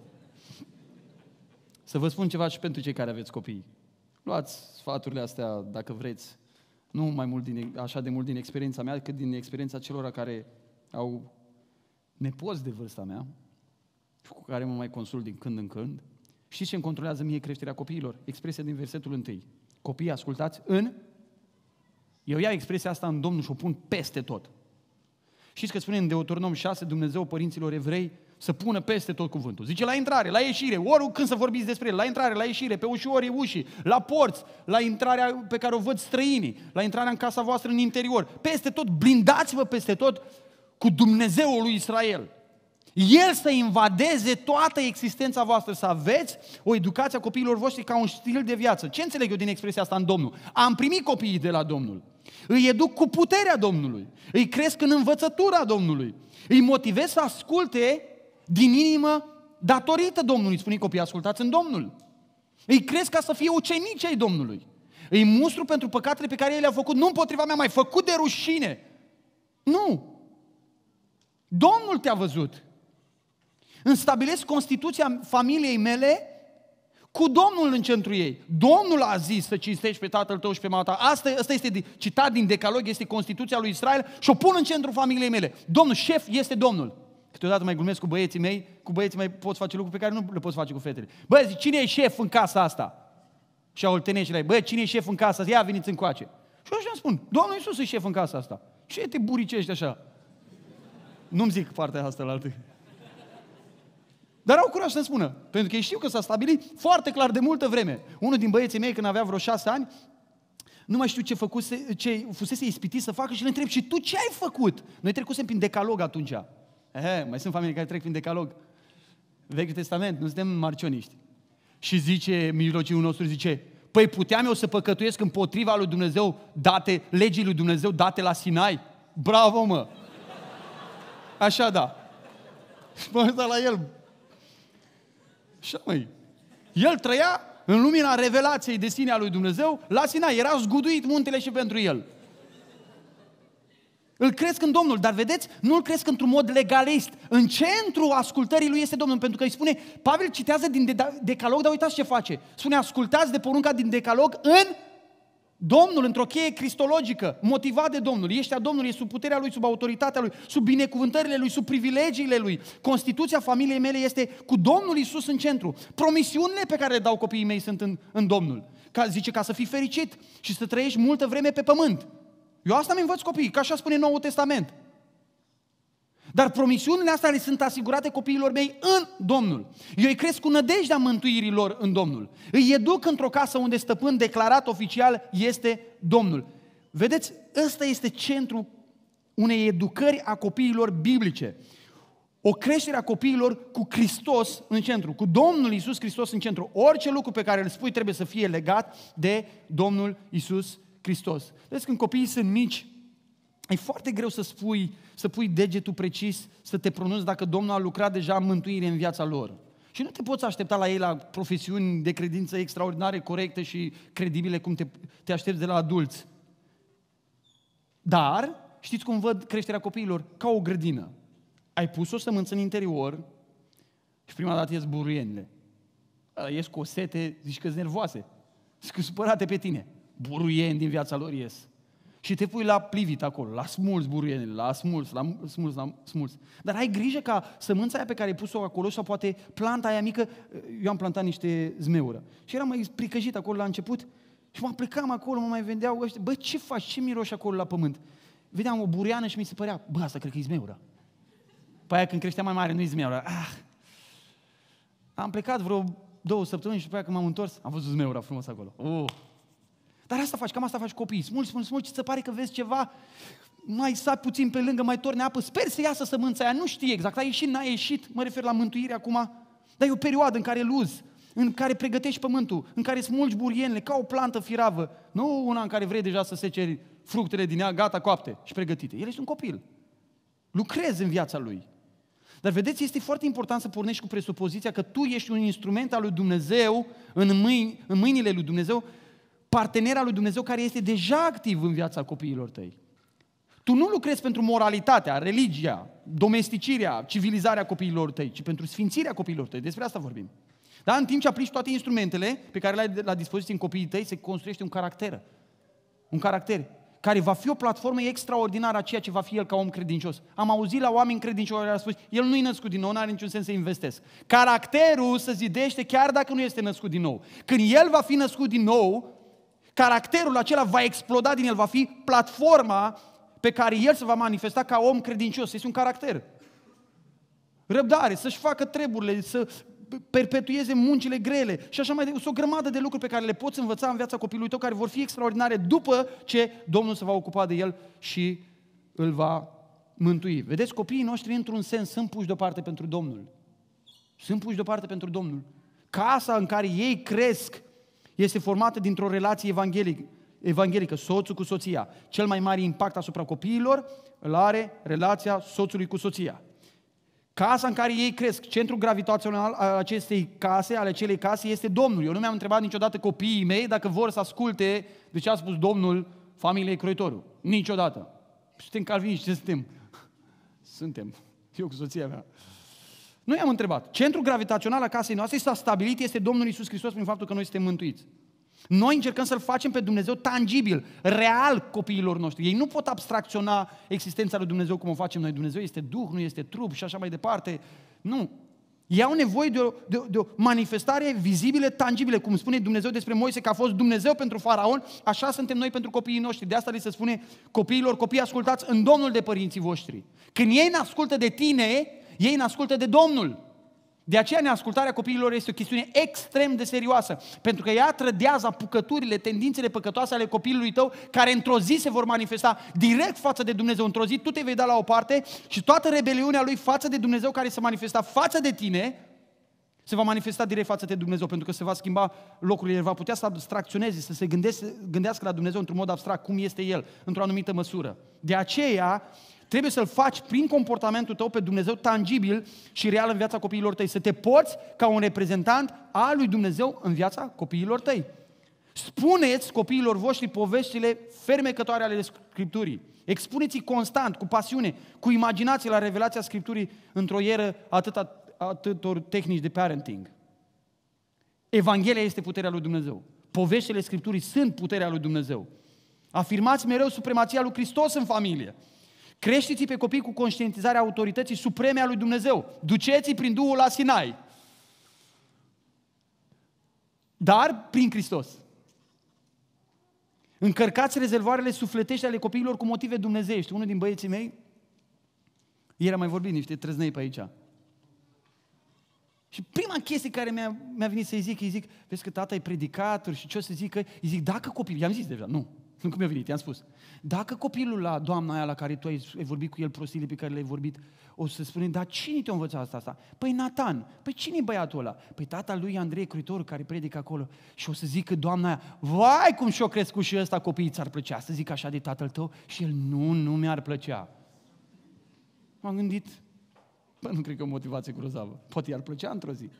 Să vă spun ceva și pentru cei care aveți copii. Luați sfaturile astea, dacă vreți, nu mai mult din, așa de mult din experiența mea, cât din experiența celor care au nepoți de vârsta mea și cu care mă mai consult din când în când. Știți ce îmi controlează mie creșterea copiilor? Expresia din versetul întâi. Copiii, ascultați, în... Eu iau expresia asta în Domnul și o pun peste tot. Știți că spune în Deuteronom șase, Dumnezeu părinților evrei să pună peste tot cuvântul. Zice la intrare, la ieșire, ori când să vorbiți despre el, la intrare, la ieșire, pe ușorii ușii, la porți, la intrarea pe care o văd străinii, la intrarea în casa voastră în interior, peste tot, blindați-vă peste tot cu Dumnezeul lui Israel. El să invadeze toată existența voastră, să aveți o educație a copiilor voștri ca un stil de viață. Ce înțeleg eu din expresia asta în Domnul? Am primit copiii de la Domnul. Îi educ cu puterea Domnului. Îi cresc în învățătura Domnului. Îi motivez să asculte din inimă datorită Domnului. Spune copiii, ascultați în Domnul. Îi cresc ca să fie ucenici ai Domnului. Îi mustru pentru păcatele pe care ei le-au făcut, nu împotriva mea, mai făcut de rușine. Nu. Domnul te-a văzut. Îmi stabilesc constituția familiei mele cu Domnul în centru ei. Domnul a zis să cinstești pe tatăl tău și pe mama ta. Asta, asta este citat din Decalog, este Constituția lui Israel și o pun în centrul familiei mele. Domnul, șef, este Domnul. Câteodată mai glumesc cu băieții mei, cu băieții mei poți face lucruri pe care nu le poți face cu fetele. Băi, zic, cine e șef în casa asta? Și au oltenești la ei, băi, cine e șef în casa asta? Ia, veniți încoace. Și eu așa îmi spun, Domnul Iisus e șef în casa asta. Ce te buricești așa? Nu-mi zic partea asta la altă. Dar au curaj să-mi spună, pentru că ei știu că s-a stabilit foarte clar de multă vreme. Unul din băieții mei, când avea vreo șase ani, nu mai știu ce, făcuse, ce fusese ispitit să facă și le întreb, și tu ce ai făcut? Noi trecusem prin Decalog atunci. Ehe, mai sunt familii care trec prin Decalog. Vechiul Testament, nu suntem marcioniști. Și zice, mijlociul nostru zice, păi puteam eu să păcătuiesc împotriva lui Dumnezeu, date, legii lui Dumnezeu date la Sinai? Bravo, mă! Așa, da. Și m-am uitat la el. Așa, măi. El trăia în lumina revelației de sine a lui Dumnezeu la Sinai. Era zguduit muntele și pentru el. Îl cresc în Domnul, dar vedeți, nu îl cresc într-un mod legalist. În centru ascultării lui este Domnul, pentru că îi spune, Pavel citează din Decalog, dar uitați ce face. Spune, ascultați de porunca din Decalog în Domnul, într-o cheie cristologică, motivat de Domnul. Ești a Domnului, e sub puterea Lui, sub autoritatea Lui, sub binecuvântările Lui, sub privilegiile Lui. Constituția familiei mele este cu Domnul Iisus în centru. Promisiunile pe care le dau copiii mei sunt în, în Domnul. Ca, zice, ca să fii fericit și să trăiești multă vreme pe pământ. Eu asta mi învăț copiii, că așa spune Noul Testament. Dar promisiunile astea le sunt asigurate copiilor mei în Domnul. Eu îi cresc cu nădejdea mântuirii lor în Domnul. Îi educ într-o casă unde stăpân declarat oficial este Domnul. Vedeți, ăsta este centrul unei educări a copiilor biblice. O creștere a copiilor cu Hristos în centru, cu Domnul Iisus Hristos în centru. Orice lucru pe care îl spui trebuie să fie legat de Domnul Iisus Hristos. Vedeți, când copiii sunt mici, e foarte greu să spui, să pui degetul precis, să te pronunți dacă Domnul a lucrat deja în mântuire în viața lor. Și nu te poți aștepta la ei la profesiuni de credință extraordinare, corecte și credibile, cum te, te aștepți de la adulți. Dar, știți cum văd creșterea copiilor? Ca o grădină. Ai pus o sămânță în interior Și prima dată ies buruienile. Ies cu o sete, zici că-s nervoase. Zici că supărate pe tine. Buruieni din viața lor ies. Și te pui la plivit acolo, la smuls buruienile, la smuls, la smuls, la smuls. Dar ai grijă ca sămânța aia pe care ai pus-o acolo sau poate planta aia mică, eu am plantat niște zmeură. Și eram mai pricăjit acolo la început și mă plecam acolo, mă mai vendeau ăștia. Bă, ce faci? Ce miroși acolo la pământ? Vedeam o buruiană și mi se părea, bă, asta cred că e zmeură. Pe aia când creștea mai mare, nu e zmeură. Ah. Am plecat vreo două săptămâni și după aia când m-am întors, am văzut zmeura frumos acolo. Oh. Dar asta faci, cam asta faci copiii. Smulgi, smulgi, smulgi, ți se pare că vezi ceva, mai sap puțin pe lângă, mai torne apă, sper să iasă sămânța aia, nu știi exact, a ieșit, n-a ieșit, mă refer la mântuire acum, dar e o perioadă în care luzi, în care pregătești pământul, în care smulgi burienile ca o plantă firavă, nu una în care vrei deja să seceri fructele din ea, gata, coapte și pregătite. El este un copil. Lucrezi în viața lui. Dar vedeți, este foarte important să pornești cu presupoziția că tu ești un instrument al lui Dumnezeu în, mâini, în mâinile lui Dumnezeu, partener al lui Dumnezeu care este deja activ în viața copiilor tăi. Tu nu lucrezi pentru moralitatea, religia, domesticirea, civilizarea copiilor tăi, ci pentru sfințirea copiilor tăi. Despre asta vorbim. Dar în timp ce aplici toate instrumentele pe care le ai la dispoziție în copiii tăi, se construiește un caracter. Un caracter care va fi o platformă extraordinară a ceea ce va fi el ca om credincios. Am auzit la oameni credincioși care au spus, el nu e născut din nou, nu are niciun sens să investesc. Caracterul se zidește chiar dacă nu este născut din nou. Când el va fi născut din nou, caracterul acela va exploda din el, va fi platforma pe care el se va manifesta ca om credincios. Este un caracter. Răbdare, să-și facă treburile, să perpetueze muncile grele și așa mai departe. Sunt o grămadă de lucruri pe care le poți învăța în viața copilului tău, care vor fi extraordinare după ce Domnul se va ocupa de el și îl va mântui. Vedeți, copiii noștri, într-un sens, sunt puși deoparte pentru Domnul. Sunt puși deoparte pentru Domnul. Casa în care ei cresc este formată dintr-o relație evanghelică, evanghelică, soțul cu soția. Cel mai mare impact asupra copiilor îl are relația soțului cu soția. Casa în care ei cresc, centrul gravitațional al acestei case, ale acelei case, este Domnul. Eu nu mi-am întrebat niciodată copiii mei dacă vor să asculte de ce a spus Domnul familiei Croitorul. Niciodată. Suntem calviniști, ce suntem? Suntem. Eu cu soția mea. Nu i-am întrebat. Centrul gravitațional al casei noastre s-a stabilit, este Domnul Iisus Hristos prin faptul că noi suntem mântuiți. Noi încercăm să-L facem pe Dumnezeu tangibil, real copiilor noștri. Ei nu pot abstracționa existența lui Dumnezeu cum o facem noi. Dumnezeu este Duh, nu este trup și așa mai departe. Nu. Ei au nevoie de o, de, o, de o manifestare vizibilă, tangibile. Cum spune Dumnezeu despre Moise că a fost Dumnezeu pentru Faraon, așa suntem noi pentru copiii noștri. De asta li se spune copiilor, copii, ascultați în Domnul de părinții voștri. Când ei n-ascultă de tine, ei n-ascultă de Domnul. De aceea neascultarea copiilor este o chestiune extrem de serioasă, pentru că ea trădează apucăturile, tendințele păcătoase ale copilului tău, care într-o zi se vor manifesta direct față de Dumnezeu. Într-o zi tu te vei da la o parte și toată rebeliunea lui față de Dumnezeu, care se manifesta față de tine, se va manifesta direct față de Dumnezeu, pentru că se va schimba locurile, va putea să abstracționeze, să se gândească, gândească la Dumnezeu într-un mod abstract, cum este El, într-o anumită măsură. De aceea trebuie să-L faci prin comportamentul tău pe Dumnezeu tangibil și real în viața copiilor tăi. Să te porți ca un reprezentant al lui Dumnezeu în viața copiilor tăi. Spuneți copiilor voștri poveștile fermecătoare ale Scripturii. Expuneți-i constant, cu pasiune, cu imaginație la revelația Scripturii într-o ieră atâta, atâtor tehnici de parenting. Evanghelia este puterea lui Dumnezeu. Poveștile Scripturii sunt puterea lui Dumnezeu. Afirmați mereu supremația lui Hristos în familie. Creșteți-i pe copii cu conștientizarea autorității supreme a lui Dumnezeu. Duceți-i prin Duhul la Sinai. Dar prin Hristos. Încărcați rezervoarele sufletești ale copiilor cu motive dumnezeiești. Unul din băieții mei, ieri am mai vorbit niște trăznăi pe aici. Și prima chestie care mi-a, mi-a venit să-i zic, îi zic, vezi că tata e predicator și ce o să zică, îi zic, dacă copilul, i-am zis deja, nu, nu cum mi-a venit, i-am spus, dacă copilul la doamna aia la care tu ai, ai vorbit cu el prostiile pe care le-ai vorbit, o să spune, dar cine te-a învățat asta, asta? Păi Nathan, păi cine e băiatul ăla? Păi tata lui Andrei Croitorul care predică acolo. Și o să zică doamna aia, vai cum și-o crescut și ăsta copiii ți-ar plăcea să zic așa de tatăl tău? Și el, nu, nu mi-ar plăcea. M-am gândit, bă, nu cred că o motivație grozavă. Poate i-ar plăcea într-o zi.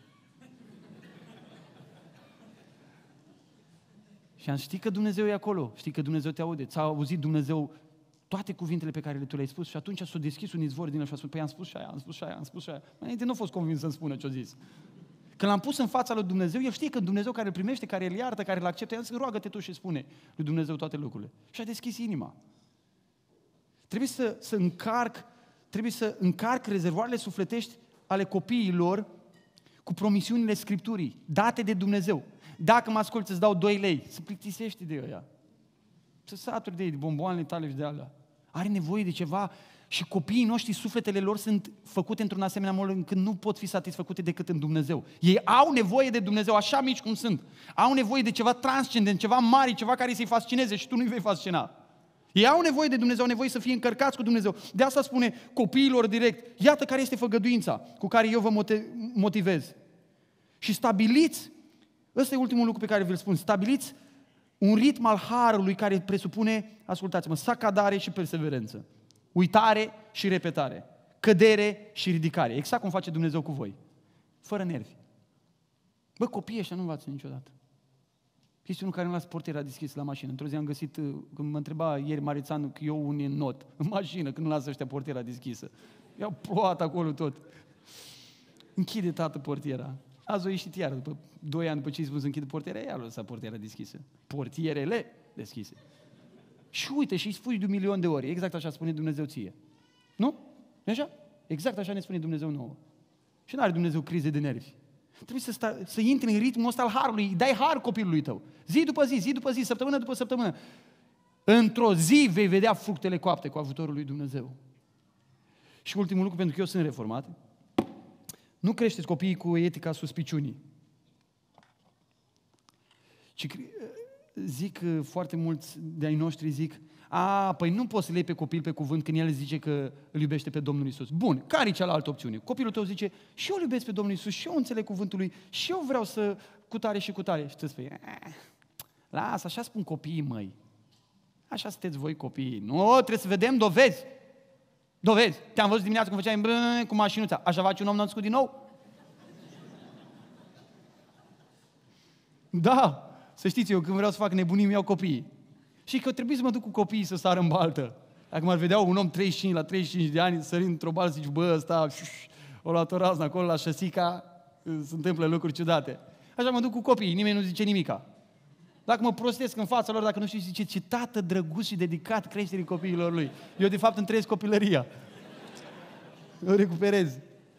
Și am ști că Dumnezeu e acolo, știi că Dumnezeu te aude, ți-a auzit Dumnezeu toate cuvintele pe care le tu le-ai spus și atunci s-a deschis un izvor din el și a spus, păi am spus și aia, am spus și aia, am spus și aia. Mai înainte nu a fost convins să-mi spună ce-a zis. Când l-am pus în fața lui Dumnezeu, el știe că Dumnezeu care îl primește, care îl iartă, care îl acceptă, el zice, roagă-te tu și spune lui Dumnezeu toate lucrurile. Și a deschis inima. Trebuie să, să încarc, trebuie să încarc rezervoarele sufletești ale copiilor cu promisiunile Scripturii, date de Dumnezeu. Dacă mă asculți, îți dau doi lei, să plictisești de ăia. Să saturi de ei, de bomboanele tale și de alea. Are nevoie de ceva și copiii noștri, sufletele lor sunt făcute într-un asemenea mod încât nu pot fi satisfăcute decât în Dumnezeu. Ei au nevoie de Dumnezeu, așa mici cum sunt. Au nevoie de ceva transcendent, ceva mare, ceva care să-i fascineze și tu nu-i vei fascina. Ei au nevoie de Dumnezeu, au nevoie să fie încărcați cu Dumnezeu. De asta spune copiilor direct, iată care este făgăduința cu care eu vă motivez. Și stabiliți, ăsta e ultimul lucru pe care vi-l spun, stabiliți un ritm al harului care presupune, ascultați-mă, sacadare și perseverență, uitare și repetare, cădere și ridicare. Exact cum face Dumnezeu cu voi. Fără nervi. Bă, copiii ăștia nu învață niciodată. Este unul care nu lasă portiera deschis la mașină. Într-o zi am găsit, când mă întreba ieri Marițanu că eu un în not, în mașină, când nu lasă ăștia portiera deschisă. I-au plouat acolo tot. Închide, tată, portiera. Azi o ieșit iar, după doi ani, după ce i-a spus închide portiera, iar a lăsat portiera deschisă. Portierele deschise. Și uite, și îi spui de un milion de ori, exact așa spune Dumnezeu ție. Nu? E așa? Exact așa ne spune Dumnezeu nouă. Și nu are Dumnezeu crize de nervi. Trebuie să, sta, să intri în ritmul ăsta al harului, îi dai har copilului tău. Zi după zi, zi după zi, săptămână după săptămână. Într-o zi vei vedea fructele coapte cu ajutorul lui Dumnezeu. Și ultimul lucru, pentru că eu sunt reformat, nu creșteți copiii cu etica suspiciunii. Ci zic foarte mulți de-ai noștri, zic, a, păi nu poți să le iei pe copil pe cuvânt când el zice că îl iubește pe Domnul Iisus. Bun, care e cealaltă opțiune? Copilul tău zice, și eu îl iubesc pe Domnul Iisus, și eu înțeleg cuvântul lui, și eu vreau să cutare și cutare. Și tu spui, lasă, așa spun copiii, măi. Așa sunteți voi copiii. Nu, trebuie să vedem dovezi. Dovezi. Te-am văzut dimineața cum făceai bră, cu mașinuța. Așa face un om născut din nou? Da. Să știți, eu când vreau să fac nebunii, îmi iau copiii. Și că trebuie să mă duc cu copiii să sară în baltă. Dacă m-ar vedea un om treizeci și cinci la treizeci și cinci de ani sărind într-o baltă, zici, bă, ăsta, o luat o raznă acolo la șăsica, se întâmplă lucruri ciudate. Așa mă duc cu copiii, nimeni nu zice nimica. Dacă mă prostesc în fața lor, dacă nu știu, zice, ce tată drăguț și dedicat creșterii copiilor lui. Eu, de fapt, îmi trăiesc copilăria. O recuperez.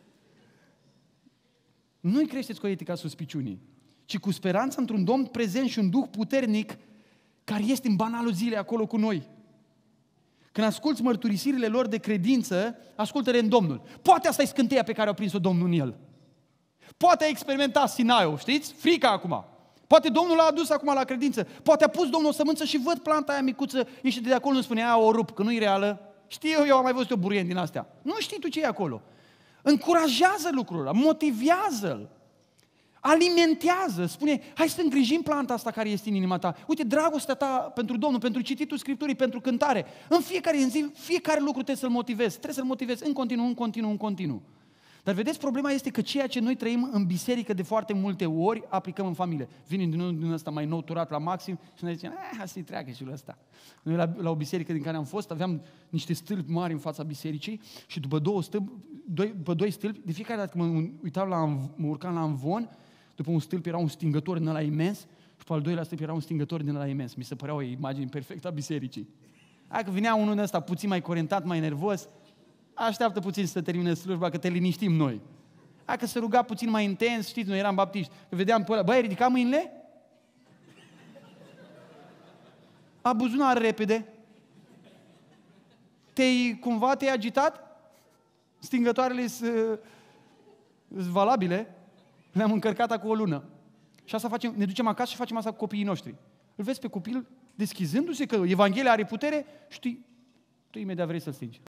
Nu-i creșteți cu etica suspiciunii, ci cu speranța într-un Domn prezent și un Duh puternic care este în banalul zilei acolo cu noi. Când asculți mărturisirile lor de credință, ascultă-le în Domnul. Poate asta e scânteia pe care a prins-o Domnul în el. Poate a experimentat Sinaiul, știți? Frica acum. Poate Domnul l-a adus acum la credință. Poate a pus Domnul o sămânță și văd planta aia micuță, ieși de acolo, nu spune, aia o rup, că nu e reală. Știu, eu am mai văzut o burien din astea. Nu știi tu ce e acolo. Încurajează lucrul ăla, motivează-l. Alimentează, spune, hai să îngrijim planta asta care este în inima ta. Uite, dragostea ta pentru Domnul, pentru cititul Scripturii, pentru cântare. În fiecare zi, fiecare lucru trebuie să-l motivezi. Trebuie să-l motivezi în continuu, în continuu, în continuu. Dar vedeți, problema este că ceea ce noi trăim în biserică de foarte multe ori, aplicăm în familie. Vine din unul din ăsta mai nou, turat la maxim și noi zicem, hai să-i treacă și lui ăsta. Noi la, la o biserică din care am fost, aveam niște stâlpi mari în fața bisericii și după două stâlpi, doi, după doi stâlpi, de fiecare dată când mă uitam la, mă urcam la amvon, după un stâlp era un stingător din ăla imens și după al doilea stâlp era un stingător din ăla imens. Mi se părea o imagine perfectă a bisericii. Dacă vinea unul ăsta puțin mai corentat, mai nervos, așteaptă puțin să termine slujba, că te liniștim noi. Dacă se ruga puțin mai intens, știți, noi eram baptiști, că vedeam pe ăla, băi, ai ridicat mâinile? A buzunar repede. Te-ai, cumva te-ai agitat? Stingătoarele sunt valabile. Le-am încărcat acum o lună. Și asta facem, ne ducem acasă și facem asta cu copiii noștri. Îl vezi pe copil deschizându-se că Evanghelia are putere și tu, tu imediat vrei să-l stingi.